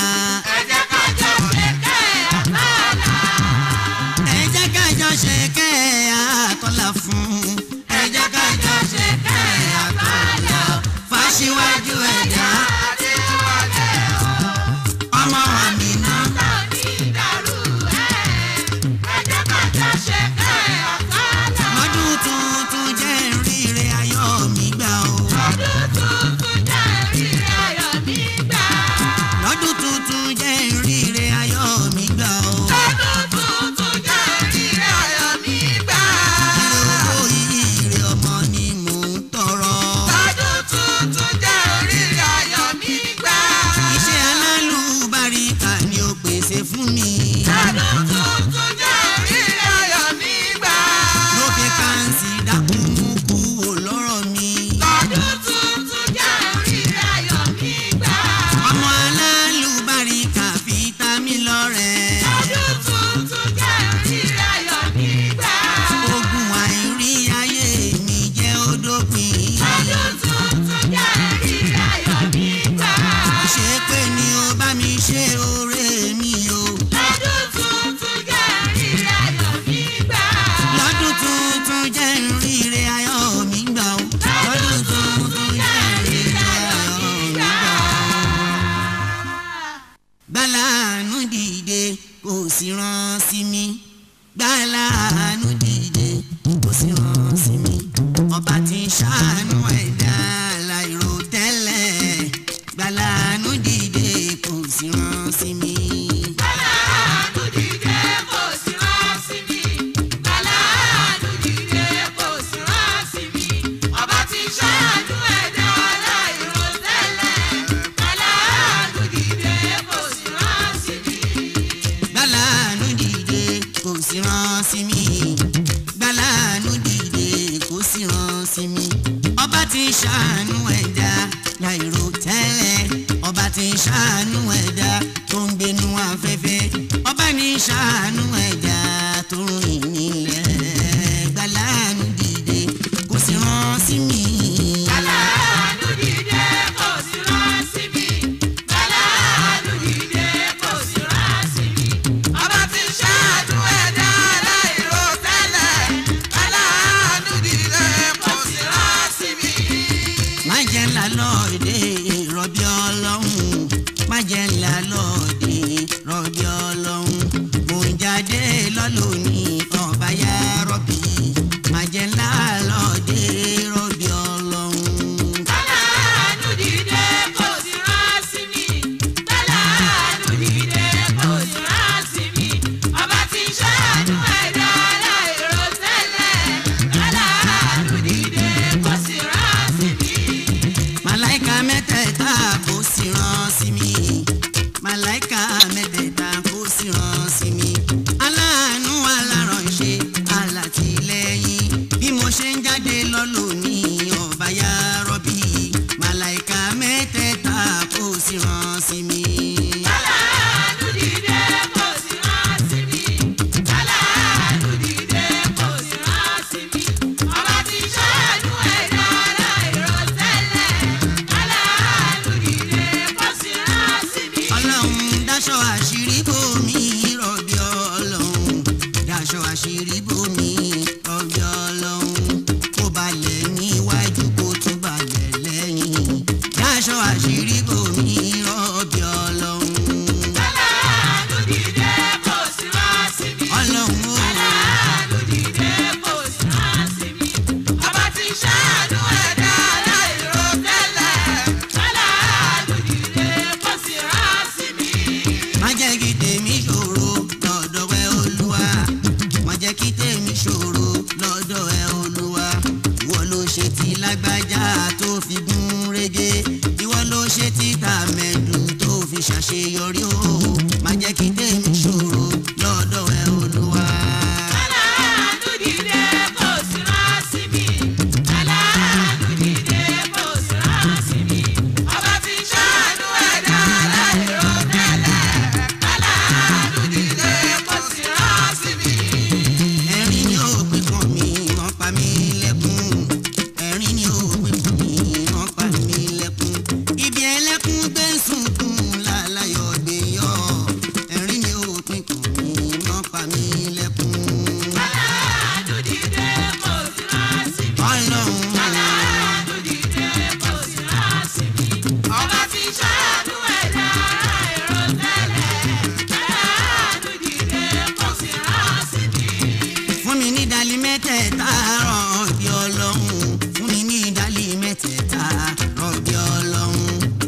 ẹ jẹ́ ká jọ ṣe kẹ́ àtàlà. Ẹ jẹ́ ká jọ ṣe kẹ́ àtọ́lá fún. Ẹ jẹ́ ká jọ ṣe kẹ́ àtọ́lá fáṣíwájú ẹ̀dá. àti wọlé Ọmọ wa mi náà. ọ̀tọ̀ ní ìdàrú ẹ̀. ẹ jẹ́ ká jọ ṣe kẹ́ àtàlà. Lọ́dún tuntun jẹ́ ìrírí ayọ̀ mi gbà o. ọdún tuntun jẹ́ ìrírí ayọ̀ mi gbà. Lọ́dún tuntun jẹ́ ìrírí ayọ̀ mi gbà o. ọdún tuntun jẹ́ ìrírí ayọ̀ mi gbà. Ilé owó ire ọmọ ni mò ń tọrọ. ọdún tuntun jẹ́ ìrírí ayọ̀ mi gbà. Iṣẹ́ alálùbáríkà ni ó pèsè fún mi. ọdún tuntun jẹ́ ìrírí ayọ̀ mi gbà. Ló fi káǹsì dákun mú kúrò lọ́rọ̀ mi. ọdún tuntun jẹ́ ìrírí ayọ̀ mi gbà. Ọmọ alálùbáríkà fi ta mí lọ́rẹ. ọdún tuntun jẹ́ ìrírí ayọ̀ mi gbà. Ogun àìrí ayé mi jẹ́ ó dópin. ọdún tuntun jẹ́ ìrírí ayọ̀ mi gbà. Ṣé pé ni ó bá mi ṣe oore mi o. ọdún tuntun jẹ́ ìrírí ayọ̀ mi gbà. Lọ́dún tuntun jẹ́ ìrírí ayọ̀ mi gbà o. Lọ́dún tuntun jẹ́ ìrírí ayọ̀ mi gbà o. Gbàlànú dìde kò sí rán sí mi. Gbàlànú dìde kò sí rán sí mi. Ọba tí ń ṣàánú ẹ̀dá. sí mi. Aláàánú dìde kò sí rán sí mi. Aláàánú dìde kò sí rán sí mi. Ọba tí ṣàánú ẹ̀dá aláìròtẹ́lẹ̀. Aláàánú dìde kò sí rán sí mi. Gbàlànú dìde kò sí rán sí mi. Gbàlànú dìde kò sí rán sí mi. Ọba tí ṣàánú ẹ̀dá láìròtẹ́lẹ̀. Ọba tí ṣàánú ẹ̀dá tó ń gbénú afẹ́fẹ́. Ọba ní ṣàánú ẹ̀dá tó ń rìn nílẹ̀. Gbàlànú dìde kò sí rán sí mi. Aláàánú dìde kò sí rán sí mi. Aláàánú dìde kò sí rán sí mi. Ọba tí ṣàánú ẹ̀dá aláìròtẹ́lẹ̀. Aláàánú dìde kò sí rán sí mi. Má jẹ́ ńlá lọ́ọ̀dẹ rọ̀bì ọlọ́run. Má jẹ́ ńlá lọ́ọ̀dẹ rọ̀bì ọlọ́run. Mò ń jáde lọ́lọ́ni ọba yá rọ̀bì. Má jẹ́ ńlá lọ́ọ̀dẹ rọ̀bì ọlọ́run. Aláàánú dìde kò sí rán sí mi. Aláàánú dìde kò sí rán sí mi. Ọba tí ṣàánú ẹ̀dá aláìròtẹ́lẹ̀. Aláàánú dìde kò sí rán sí mi. Màláìka mẹ́tẹ̀ẹ̀ta kò sí rán sí mi. Màláìka mẹ́tẹ̀ẹ̀ta kò sí rán sí mi. Aláàánú aláránṣẹ́ alátìlẹ́yìn. Bí mo ṣe ń jáde lọ́lọ́ ní ọba yá rọ́bì. Màláìka mẹ́tẹ̀ẹ̀ta kò sí rán sí mi. Aláàánú dìde kò sí rán sí mi. Aláàánú dìde kò sí rán sí mi. Ọba tí ṣàánú ẹ̀dá aláìròtẹ́lẹ̀. Aláàánú dìde kò sí rán sí mi. Ọlọ́run dáṣọ àṣírí bò mí rọ̀bì ọlọ́run. Dáṣọ àṣírí bò mí rọ̀bì ọlọ́run. Kó balẹ̀ níwájú kó tún balẹ̀ lẹ́yìn. Dáṣọ àṣírí bò mí rọ̀bì ọlọ́run. Aláàánú dìde kò sí rán sí mi. Ọlọ́run ó. Aláàánú dìde kò sí rán sí mi. Ọba tí ṣàánú ẹ̀dá aláìròtẹ́lẹ̀. Aláàánú dìde kò sí rán sí mi. Má jẹ́ kí tèmi ṣòro lọ́dọ̀ ẹ Olúwa. Má jẹ́ kí tèmi ṣòro lọ́dọ̀ ẹ Olúwa. Ìwọ ló ṣe ti lágbájá tó fi gún régé. Ìwọ ló ṣe ti tàmẹ̀dù tó fi ṣàṣeyọrí o. Má jẹ́ kí tèmi ṣòro lọ́dọ̀ ẹ Olúwa. Aláàánú dìde kò sí rán sí mi. Aláàánú dìde kò sí rán sí mi. Ọba tí ṣàánú ẹ̀dá aláìròtẹ́lẹ̀. Aláàánú dìde kò sí rán sí mi. Ẹ̀rín ni ó pín kan mi, wọ́n pa mí lẹ́kún. Ẹ̀rín ni ó pín kan mi, wọ́n pa mí lẹ́kún. Ibi ẹlẹ́kún gbé ń sunkún láláyọ̀ gbé yọ. Ẹ̀rín ni ó pín kan mi, wọ́n pa mí lẹ́kún. Aláàánú dìde kò sí rán sí mi. Ọlọ́run Aláàánú dìde kò sí rán sí mi. Ọba tí ṣàánú ẹ̀dá aláìròtẹ́lẹ̀. Aláàánú dìde kò sí rán sí mi. fún mi ní ìdálí mẹ́tẹ̀ẹ̀ta rọ̀bì ọlọ́run. Fún mi ní ìdálí mẹ́tẹ̀ẹ̀ta rọ̀bì ọlọ́run.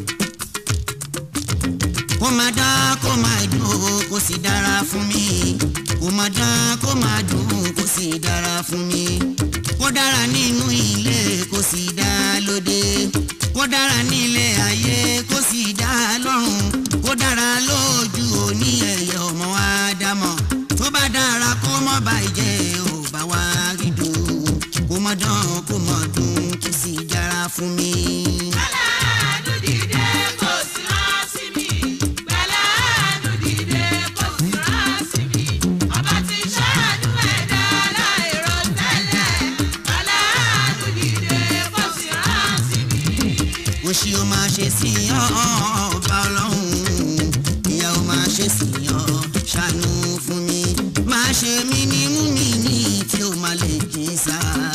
Kó máa dán kó máa dùn kó sì dára fún mi. Kó máa dán kó máa dùn kó sì dára fún mi. Kó dára nínú ilé kó sì dá lóde. Kó dára nílé ayé kó sì dá lọ́run. Kó dára lójú òní ẹ̀yẹ ọmọ Ádámọ̀. Tó bá dára kó mọ́ bàjẹ́ ò bá wá rí dùn. Kó máa dán kó máa dùn kó sì dára fún mi. Aláàánú dìde kò sí rán sí mi. Aláàánú dìde kò sí rán sí mi. Ọba tí ṣàánú ẹ̀dá aláìròtẹ́lẹ̀. Aláàánú dìde kò sí rán sí mi. Òṣì ó máa ṣe sí ọba ọlọ́run. Ìyà ó máa ṣe sí ọ ṣàánú fún mi. Máa ṣe mí ní mú mi ní tí ó máa lè kí sá.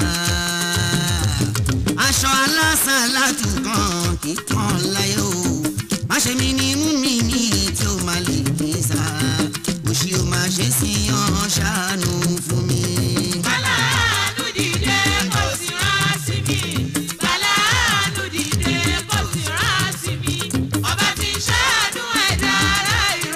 Aṣọ alásàn látùkàn kíkan láyé o. Má ṣe mí ní mú mi ní tí ó máa lè kí sá. Òṣì ó máa ṣe sí ọ ṣàánú fún mi. Aláàánú dìde kò sí rán sí mi. Aláàánú dìde kò sí rán sí mi. Ọba tí ṣàánú ẹ̀dá aláìròtẹ́lẹ̀.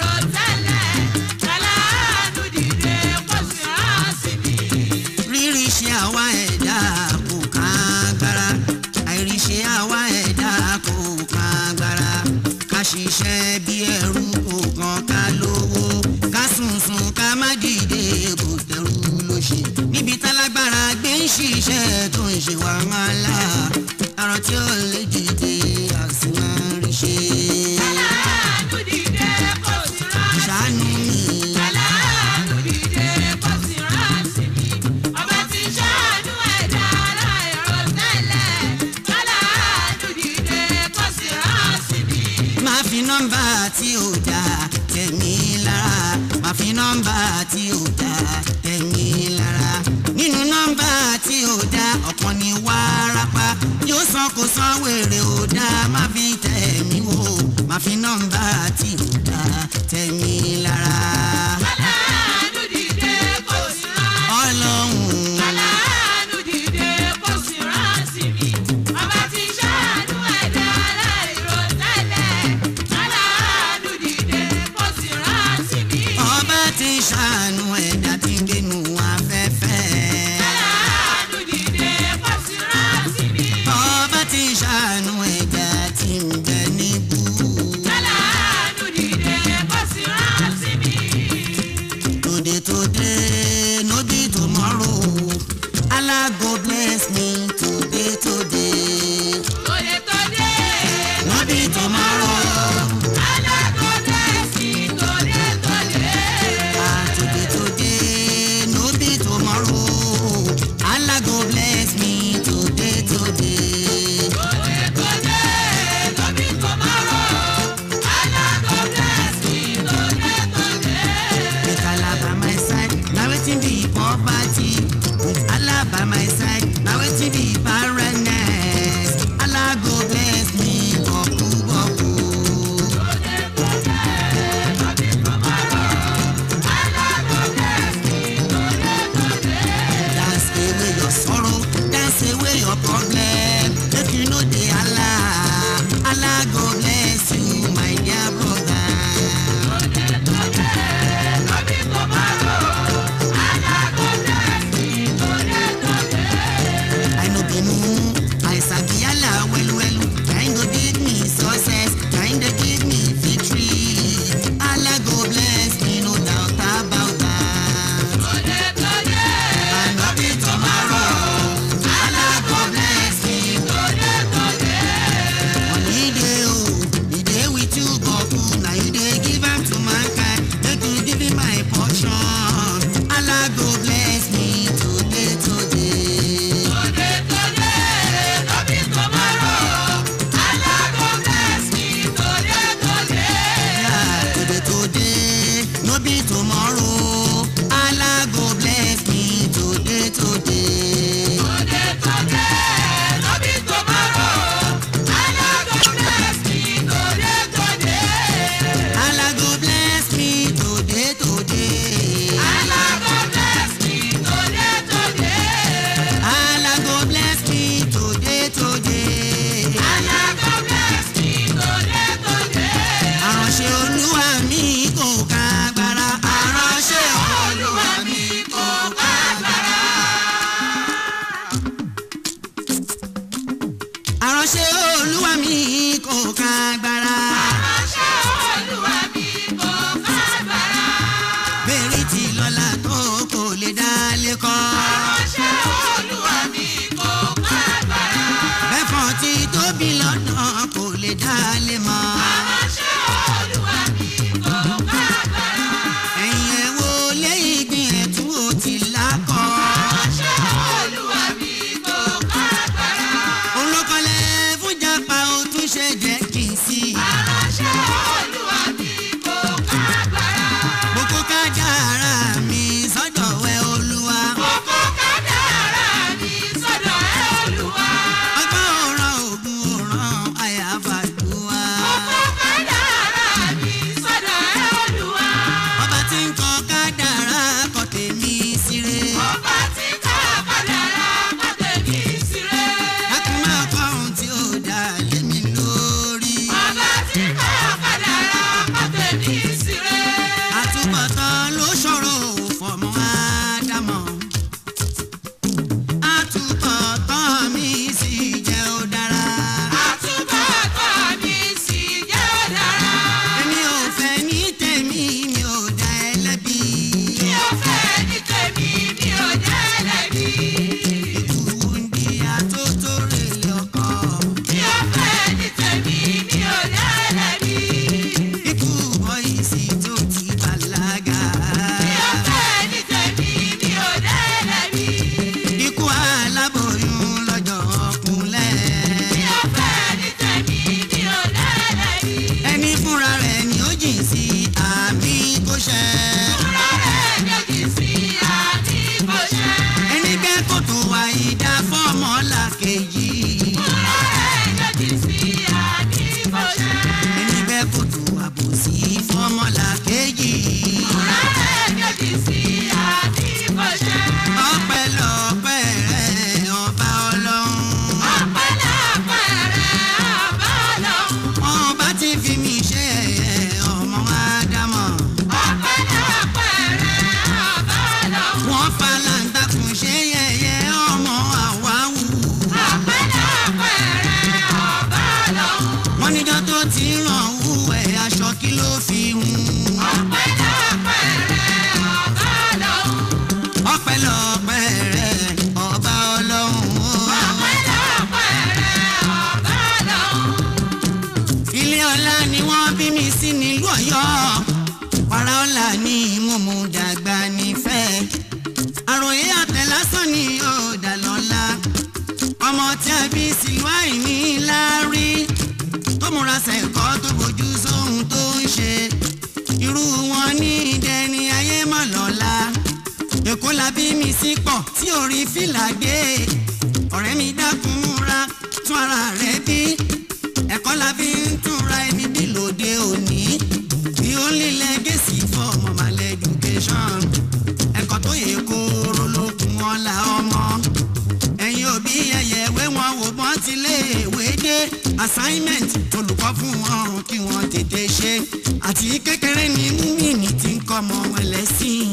ṣiṣẹ́ tó ń ṣe wàhálà àrùn tí ó lè dìde àsìmárì ṣe. aláàánú dìde kò sí rántí. ṣàánú mi. aláàánú dìde kò sí rántí mi. ọba tí ṣàánú ẹ̀dá aláìrò tẹ́lẹ̀. aláàánú dìde kò sí rántí mi. máa fi nọ́mbà tí ò dá tẹ̀mí lára máa fi nọ́mbà tí ò dá tẹ̀mí lára nínú nọ́mbà tí ò dá ọ̀kan ní wárápá yóò san kó san wèrè ò dá má fi tẹ̀mí wò má fi nọ́mbà tí ò dá tẹ̀mí lára. aláàánú dìde kò sí rántí. ọlọ́run. aláàánú dìde kò sí rántí mi. ọba tí ṣàánú ẹ̀dá aláìrò tẹ́lẹ̀. aláàánú dìde kò sí rántí mi. ọba tí ṣàánú ẹ̀dá tí ń gbénu afẹ́fẹ́. aláàánú dìde kò sí rántí mi. ọba tí ṣàánú ẹ̀dá tí ń bẹ níbú. aláàánú dìde kò sí rántí mi. Today, today, no be tomorrow. Allah go bless me today, today. Tòde tòde, No be tomorrow. alágò bless me. Tòde tòde, Ah, today, today, ṣẹ. Múra rẹ̀ méjì sí àní kò ṣẹ. ẹni bẹ́ kò tó wá ìdá fọ́mọ́lá kejì. Múra rẹ̀ méjì sí àní kò ṣẹ. ẹni bẹ́ kò tó àbòsí fọ́mọ́lá kejì. Múra rẹ̀ méjì sí àní kò ṣẹ. ọpẹ́lọpẹ́ rẹ̀ ọba ọlọ́run. Ọpẹ́lọpẹ́ rẹ̀ ọba ọlọ́run. ọba tí fi mi ṣe ọmọ ádámọ̀. Ọpẹ́lọpẹ́ rẹ̀ ọba ọlọ́run. wọ́n falantakùn ṣe yẹ̀yẹ́ ọmọ àwáwù. Ọpẹ́lọpẹ́ rẹ̀ ọba ọlọ́run. wọ́n níjọ́ tó ti ràn wú ẹ̀ aṣọ kí ló fi hun. Ọpẹ́lọpẹ́ rẹ̀ ọba ọlọ́run. ọpẹ́lọpẹ́ rẹ̀ ọba ọlọ́run. Ọpẹ́lọpẹ́ rẹ̀ ọba ọlọ́run. ilé ọlá ni wọ́n bí mi sí nílùú ọ̀yọ́. wàrà ọlá ni mòmú dàgbà nífẹ̀ẹ́. àròyé àtẹ̀lásán ni yóò dà lọ́la. ọmọ tí a bí sílùú àìní láárí. tó múra sẹ́kọ́ tó bójú sóhun tó ń ṣe. irú wọn ní ìdẹni ayé mọ̀ lọ́la. èkó la bí mi sí pọ̀ tí orí fìlà dé. ọ̀rẹ́ mi dákun múra tún ara rẹ̀ bí. ẹ̀kọ́ la fi ń túnra ẹni bí lóde òní. the only legacy for normal education. ẹ̀kọ́ tó yẹ kóró lókun ọ̀la ọmọ. ẹ̀yin òbí ẹ̀yẹ̀ ìwé wọn wò bọ́n ti lé ìwé dé. assignment olùkọ́ fún wọn kí wọ́n tètè ṣe. àti kékeré ni mímì ti ń kọ́ ọmọ ẹlẹ́sìn.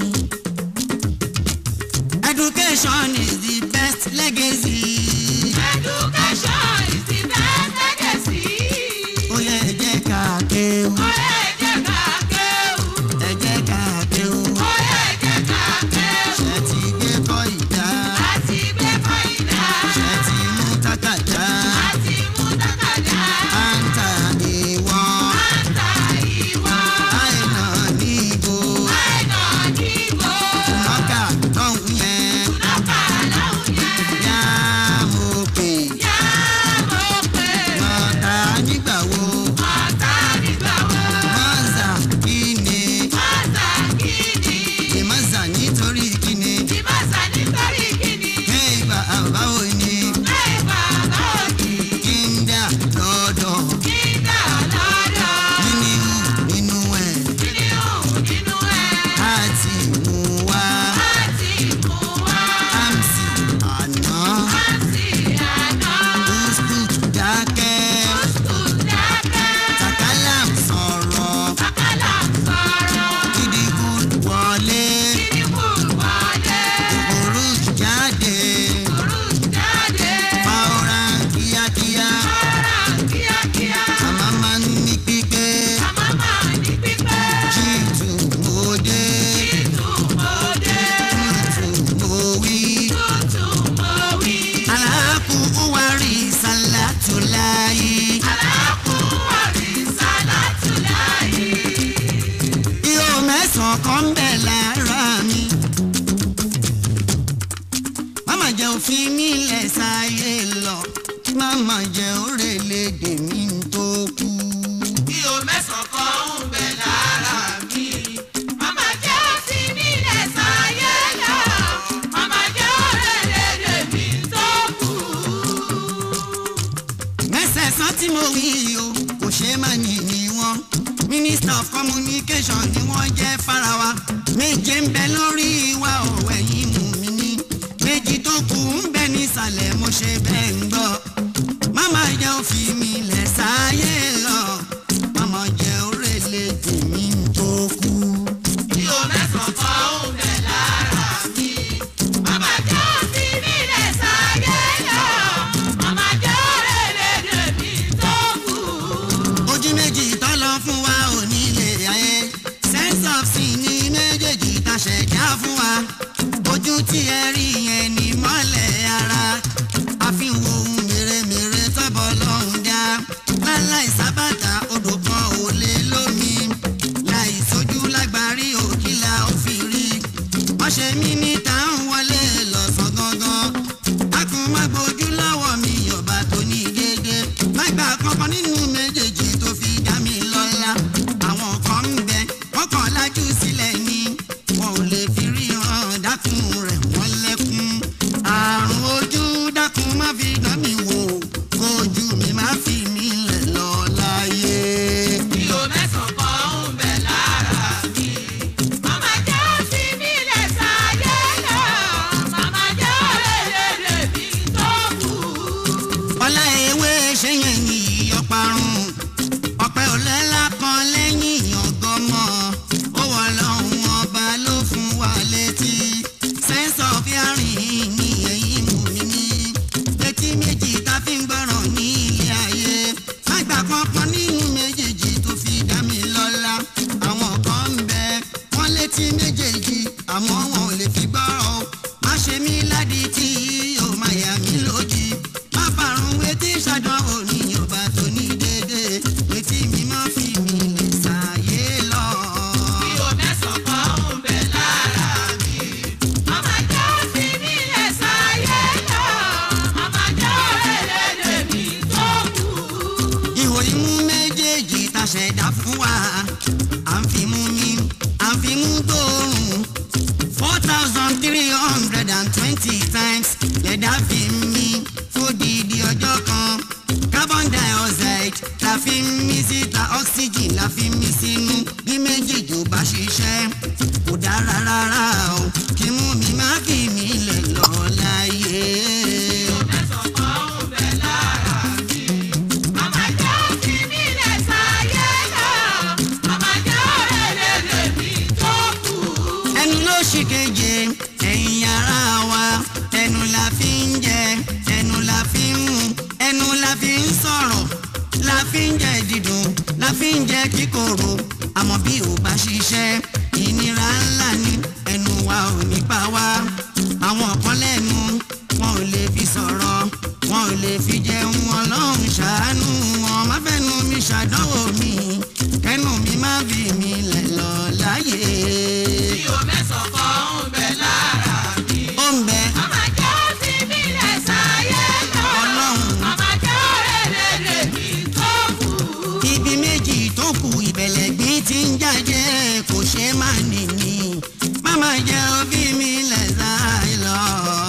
education is the best legacy. Education is the best legacy. ó yẹ ẹ jẹ́ ká kéwú. Ó yẹ jẹ́ ká kéwú. ẹ jẹ́ ká kéwú. Ó yẹ jẹ́ ká kéwú. ṣe ti gbé kọ́ ìdá. Àti gbé fáyidá. ṣe ti mú tákàdá. Àti mú tákàdá. à ń ta ìwọ̀n. Àǹtà ìwọ. àìnà níbo. Àìnà níbo. mọ́kà lọ́hùn yẹn. Lọ́kà lọ́hùn yẹn. yá mo pè. Yá mo pè. mọ́ta nígbà wo. Ọ̀tá nígbà wo. mọ́sà kí ni. Mọ́sà kíni. ìmọ̀sà nítorí kí ni. Ìmọ̀sà nítorí kíni. ké ìgbà àbáwo ni. Lẹ́yìn bàbá òní. kí ń dà lọ́dọ̀. Kíndà lọ́dọ̀. nínú nínú ẹ̀. Nínú nínú ẹ̀. láti mú wá. Láti mú wá. àmsì àná. Láti àná. Ustu dákẹ́. Oṣù dákẹ́. Takalam sọ̀rọ̀. Bàkálà sọ̀rọ̀. Kídìkù wọlé. Kíníkù wọlé. Òrùj jáde. Òrù jáde. Fáwọ́rá kíákíá. Ọ̀rọ̀ kíákíá. Àmọ́ máa ń ní pípé. Àmọ́ máa ní pípẹ́. Jìtù mòdé. Ìtumọ̀dé. Tútù mòwí. Tútù mọ̀wí. Aláàkú wárí sálátù láyé. Alákùnwárí sálátù láyé. Ihò mẹ́sàn-án kan ń bẹ lára mi. Máma jẹ́ òfin mi lẹ̀ sáyé lọ. Máma jẹ́ òrèlédè mi tó kú. Ihò mẹ́sàn-án kan ń bẹ lára mi. Màmá jẹ́ òsì mi lẹ̀ sáyé lọ. Màmá jẹ́ òrèlédè mi tó kù. Mẹ́sẹ̀sán tí mo wí o, kò ṣe má ní ní wọn. Minister of Communication ni wọ́n jẹ́ farawa. Méje ń bẹ lórí wa ọ̀wẹ́ yìí mú mi ní. Méjì tó kù ń bẹ nísàlẹ̀ mo ṣe bẹ́ẹ̀ ń gbọ́. Máma jẹ́ òfin mi lẹ̀ sáyé lọ. Máma jẹ́ òrèlédè mi tó kú. Ihò mẹ́sàn-án kan ń bẹ lára mi. Màmá jẹ́ òsì mi lẹ̀ sáyé lọ. Màmá jẹ́ òrèlédè mi tó kù. Ojú méjì tó lọ fún wa ò ní lè ayé. Sense of sin ni méjèèjì ta ṣẹ̀dá fún wa. Ojú tí ẹ rí yẹn ni mọ́lẹ̀ ara. àfi wo ohun mèremère tọ́bọ̀ lọ́hùn dá. láláì sábàtà odò kan ò lè lómi. láì sójú lágbárí òkìlà ó fi rí. wọ́n ṣe mí ní táwọn wọlé lọ́sàn gangan. dákun má gbójú lọ́wọ́ mi ọba tó ní déédéé. má gbà kankan nínú méjèèjì tó fi dá mi lọ́lá. àwọn kan ń bẹ wọ́n kàn lájú sílẹ̀. dákun rẹ̀ wọ́n lẹ́kún àrùn ojú dákun má fi dán mi wò kójú mi má fi mí lẹ̀ lọ láyé. Ìhò mẹ́sàn-án kan ń bẹ lára mi. Màmá jẹ́ fi mí lẹ̀ sáyé lọ. Màmá jẹ́ òrèlè mi tó kù. ọlá ewé ṣe yẹn ní ọparun ọ̀pẹ òlẹ́lá kan lẹ́yìn ọgọ́mọ ó wọ lọ́hùn ọba ló fún wa létí sense of hearing ní ẹ̀yìn mú mi ní etí méjì tá fi ń gbọ́ràn ní ilé ayé àgbà kankan nínú méjèèjì tó fi dá mi lọ́lá àwọn kan ń bẹ wọ́n létí méjèèjì àmọ́ wọn ò lè fi gbọ́rọ̀ má ṣe mí ládìí tí yóò máa yà mí lójì má bàrùn etí ṣàdánwò ní ọba tó ní dédé etí mi má fi mi lè ṣàyé lọ. Ìhò mẹ́sàn-án kan ń bẹ lára mi. Màmá jẹ́ fi mí lẹ̀ sáyé lọ. Màmá jẹ́ òrèlè mi tó kù. ihò imú méjèèjì tá ṣẹ̀dá fún wa à ń fi mú mi à ń fi mú gbóòórùn four thousand three hundred and twenty times lẹ̀dá fi mí fódìdí ọjọ́ kan carbon dioxide la fi mí síta oxygen la fi mí sínú bí méjèèjì ò bá ṣiṣẹ́ kò dára rárá o kí mú mi má fi mí lẹ̀ lọ láyé. Ìhò mẹ́sàn-án kan ń bẹ lára mi. Màmá jẹ́ fi mí lẹ̀ sáyé lọ. Màmá jẹ́ òrèlè mi tó kù. ẹnu ló ṣì keje ẹ̀yin ara wa ẹnu la fi ń jẹ ẹnu la fi ń mu ẹnu la fi ń sọ̀rọ̀ la fi ń jẹ dídùn la fi ń jẹ kíkorò àmọ́ bí ò bá ṣiṣẹ́ ìnira ńlá ni ẹnu wa ò ní pa wá àwọn kan lẹ́nu wọn ò lè fi sọ̀rọ̀ wọn ò lè fi jẹun ọlọ́run ṣàánú wọn má fẹ́nu mi ṣàdánwò mi kẹ́nu mi má fi mi lẹ̀ lọ láyé. Ìhò mẹ́sàn-án kan ń bẹ lára mi. ó ń bẹ Màmá jẹ́ fi mí lẹ̀ sáyé lọ. ọlọ́run Màmá jẹ́ òrèlè mi tó kù. ibi méjì tó kù ìbẹ̀lẹ̀ gbín tí ń jáde kò ṣe má nìní máma jẹ́ òbí mi lẹ̀ sáì lọ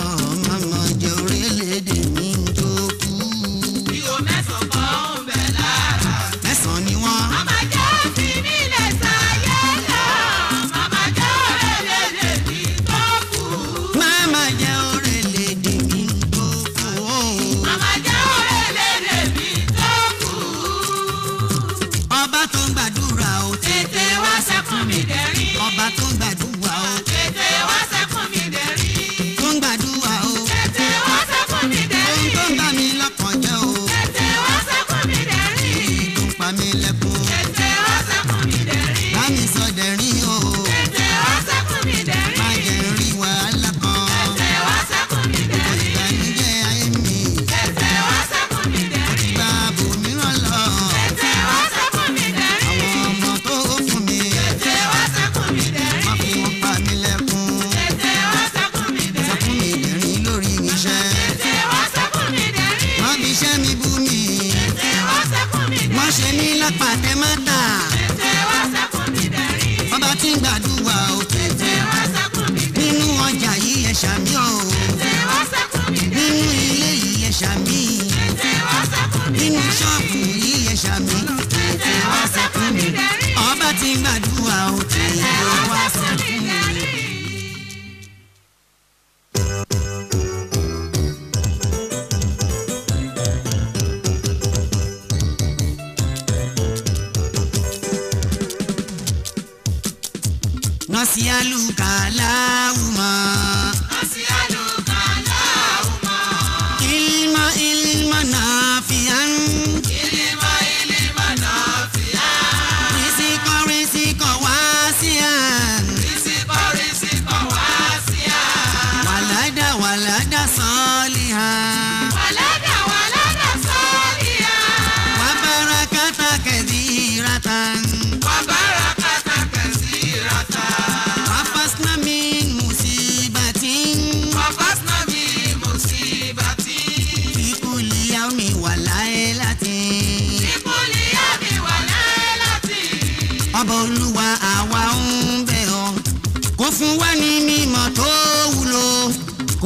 máma jẹ́ orílẹ̀-èdè mi tó kù. Ìhò mẹ́sàn-án kan ń bẹ lára mi. mẹ́sàn-án ni wọ́n. Màmá jẹ́ fi mí lẹ̀ sáyé lọ. Màmá jẹ́ òrèlè mi tó kù. máma jẹ́ orílẹ̀-èdè mi tó kù. Màmá jẹ́ òrèlè mi tó kù. ọba tó ń gbàdúrà ó Tètè wá sẹ́kún mi dẹ̀rín. ọba tó ń gbàdúrà ó Tètè wá sẹ́kún mi dẹ̀rín. tó ń gbàdúrà ó Tètè wá sẹ́kún mi ohun dẹ̀rín. tó ń bá mi lọ́kàn jẹ́ ó Tètè wá sẹ́kún mi dẹ̀rín. tó ń pa mí lẹ́kún Tètè wá sẹ́kún mi dẹ̀rín. bá mi sọ dẹ̀rín o Tètè wá sẹ́kún mi dẹ̀rín. má jẹ́ rí wàhálà kan Tètè wá sẹ́kún mi dẹ̀rín. ìbànújẹ́ ayé mi Tètè wá sẹ́kún mi dẹ̀rín. gba bòmíràn lọ Tètè wá sẹ́kún mi dẹ̀rín. àwọn ọmọ tó fún mi Tètè wá sẹ́kún mi dẹ̀rín. má fi wọn pa mí lẹ́kún Tètè wá sẹ́kún mi dẹ̀rín. sẹ́kún mi dẹ̀rín lórí iṣẹ́ Tètè wá sẹ́kún mi dẹ̀rín. wọ́n fi iṣẹ́ mi bú mi Tètè wá sẹ́kún mi dẹ̀rín. wọ́n ṣe mí lápàtẹ́ mátà Tètè wá sẹ́kún mi dẹ̀rín. ọba tí ń gbàdúrà ó Tètè wá sẹ́kún mi dẹ̀rín. nínú ọjà yìí ẹ ṣàmì o Tètè wá sẹ́kún mi dẹ̀rín. nínú ilé yìí ẹ ṣàmì Tètè wá sẹ́kún mi nínú dẹ̀rín. ṣọ́ọ̀bù yìí ẹ ṣàmì Tètè wá sẹ́kún mi dẹ̀rín. ọba tí ń gbàdúrà ó tètè wá sẹ́kún mi. nọ́ọ̀sì alùkàláwùmọ́ Nọ́ọ̀sì àlùkàláwùmọ́. ilmọ̀ ilmọ̀ náà fi hàn Ìlímọ̀ ìlímọ̀ náà fìyà. rìsíkọ̀ rìsíkọ̀ wá sí hàn Rísíkọ̀ rísíkọ̀ wá sí à. wàládà wàládà sọ́ọ̀lì hàn Wàládà wàládà sọ́ọ̀lìyà. wà bárakátà kẹ̀dí ratan Wà bára kátàkẹ́sì rata. wà fásinàmì mùsíbàtìn Wàfásínà mi mùsíbàtì. fíkúlì àmì wàláyé láti Ìkúlì àmì wà láyé láti. ọba olúwa àwa ń bẹ̀ ọ́ kó fún wa ní mímọ́ tó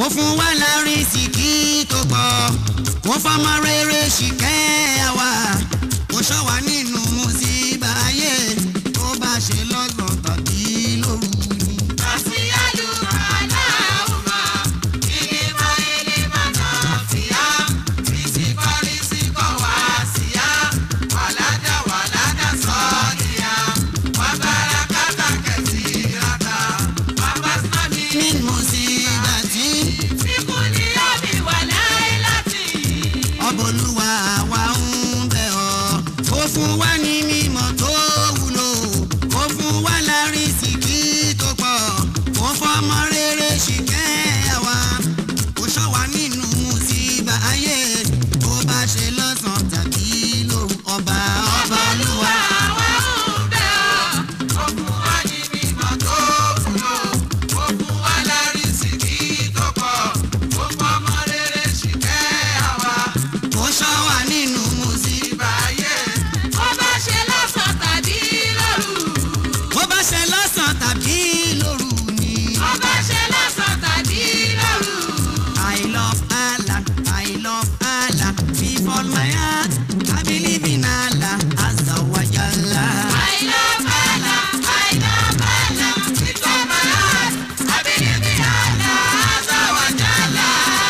kó fún wa lárísìkí tó pọ̀ kó fọmọ rere ṣìkẹ́ àwa kó ṣọ́ wa nínú mùsíbà ayé tó bá ṣe lọ́gbọ̀n tàbí lóru ni. Àṣìyálù aláwùmá ìlímọ̀ ìlímọ̀ náà fìyà rìsíkọ̀ rìsíkọ̀ wá síyá wàládà wàládà sọ́ọ̀dìyà wàbàràkàtà kẹsìràtà wàbàsánì. min musibati Fíkúlì àbí wàláì láti. ọbọlúwa wa ń bẹ̀ ọ́ kó fún wa ní mímọ́ tó wúlò kó fún wa lárísìkí tó pọ̀ kó fọmọ rere ṣìkẹ́ àwa kó ṣọ́ wa nínú mùsíbà ayé tó bá ṣe lọ́sàn-án tàbí lóru ọba ọba olúwa. Àwa ń bẹ̀ ọ́, ó fún wa ní mímọ́ tó wúlò, ó fún wa lárísìkí tó pọ̀, ó fọmọ rere ṣìkẹ́ àwa. kó ṣọ́ wa nínú mùsíbà Ìbáyé, ó bá ṣe lọ́sàn tàbí lóru. bó bá ṣe lọ́sàn-án tàbí lóru ni. Ó bá ṣe lọ́sàn tàbí lóru. I love Allah, I love Allah, with all my heart, I believe in Allah, Azza wa Jalla. I love Allah, I love Allah, with all my heart. I believe in Allah, Azza wa Jalla.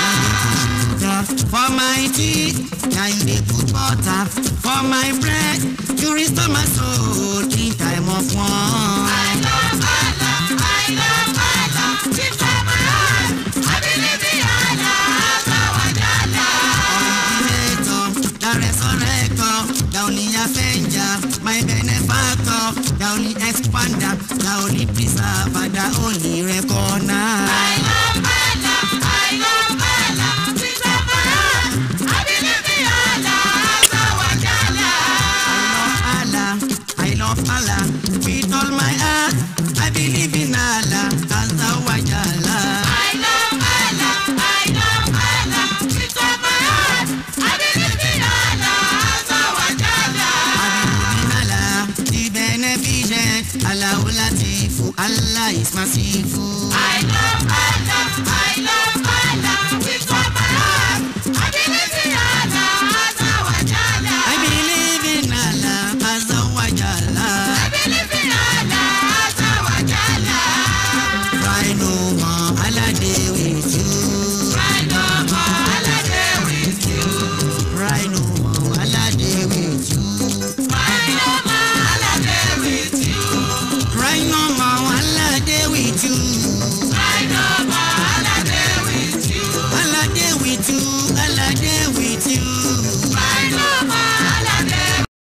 For my tea, now you dey put butter. For my bread, you restore my soul in time of want. I love Allah, I love Allah, with all my heart. I believe in Allah, Azza wa Jalla. Originator, the resurrector, the only avenger, my benefactor, the only expander, the only preserver, the only recorder. I love Allah, I love Allah, with all my heart. I believe in Allah, Azza wa Jalla. Allah, I love Allah with all my heart. I believe in Allah, Azza wa Jalla. I love Allah, I love Allah, with all my heart. I believe in Allah, Azza wa Jalla. I believe in Allah, the beneficent, Allah Latifu, Allah is merciful. I love Allah, I love Allah, with all my heart. I believe in Allah, Azza wa Jalla. I believe in Allah, Azza wa Jalla. I believe in Allah, Azza wa Jalla. For I know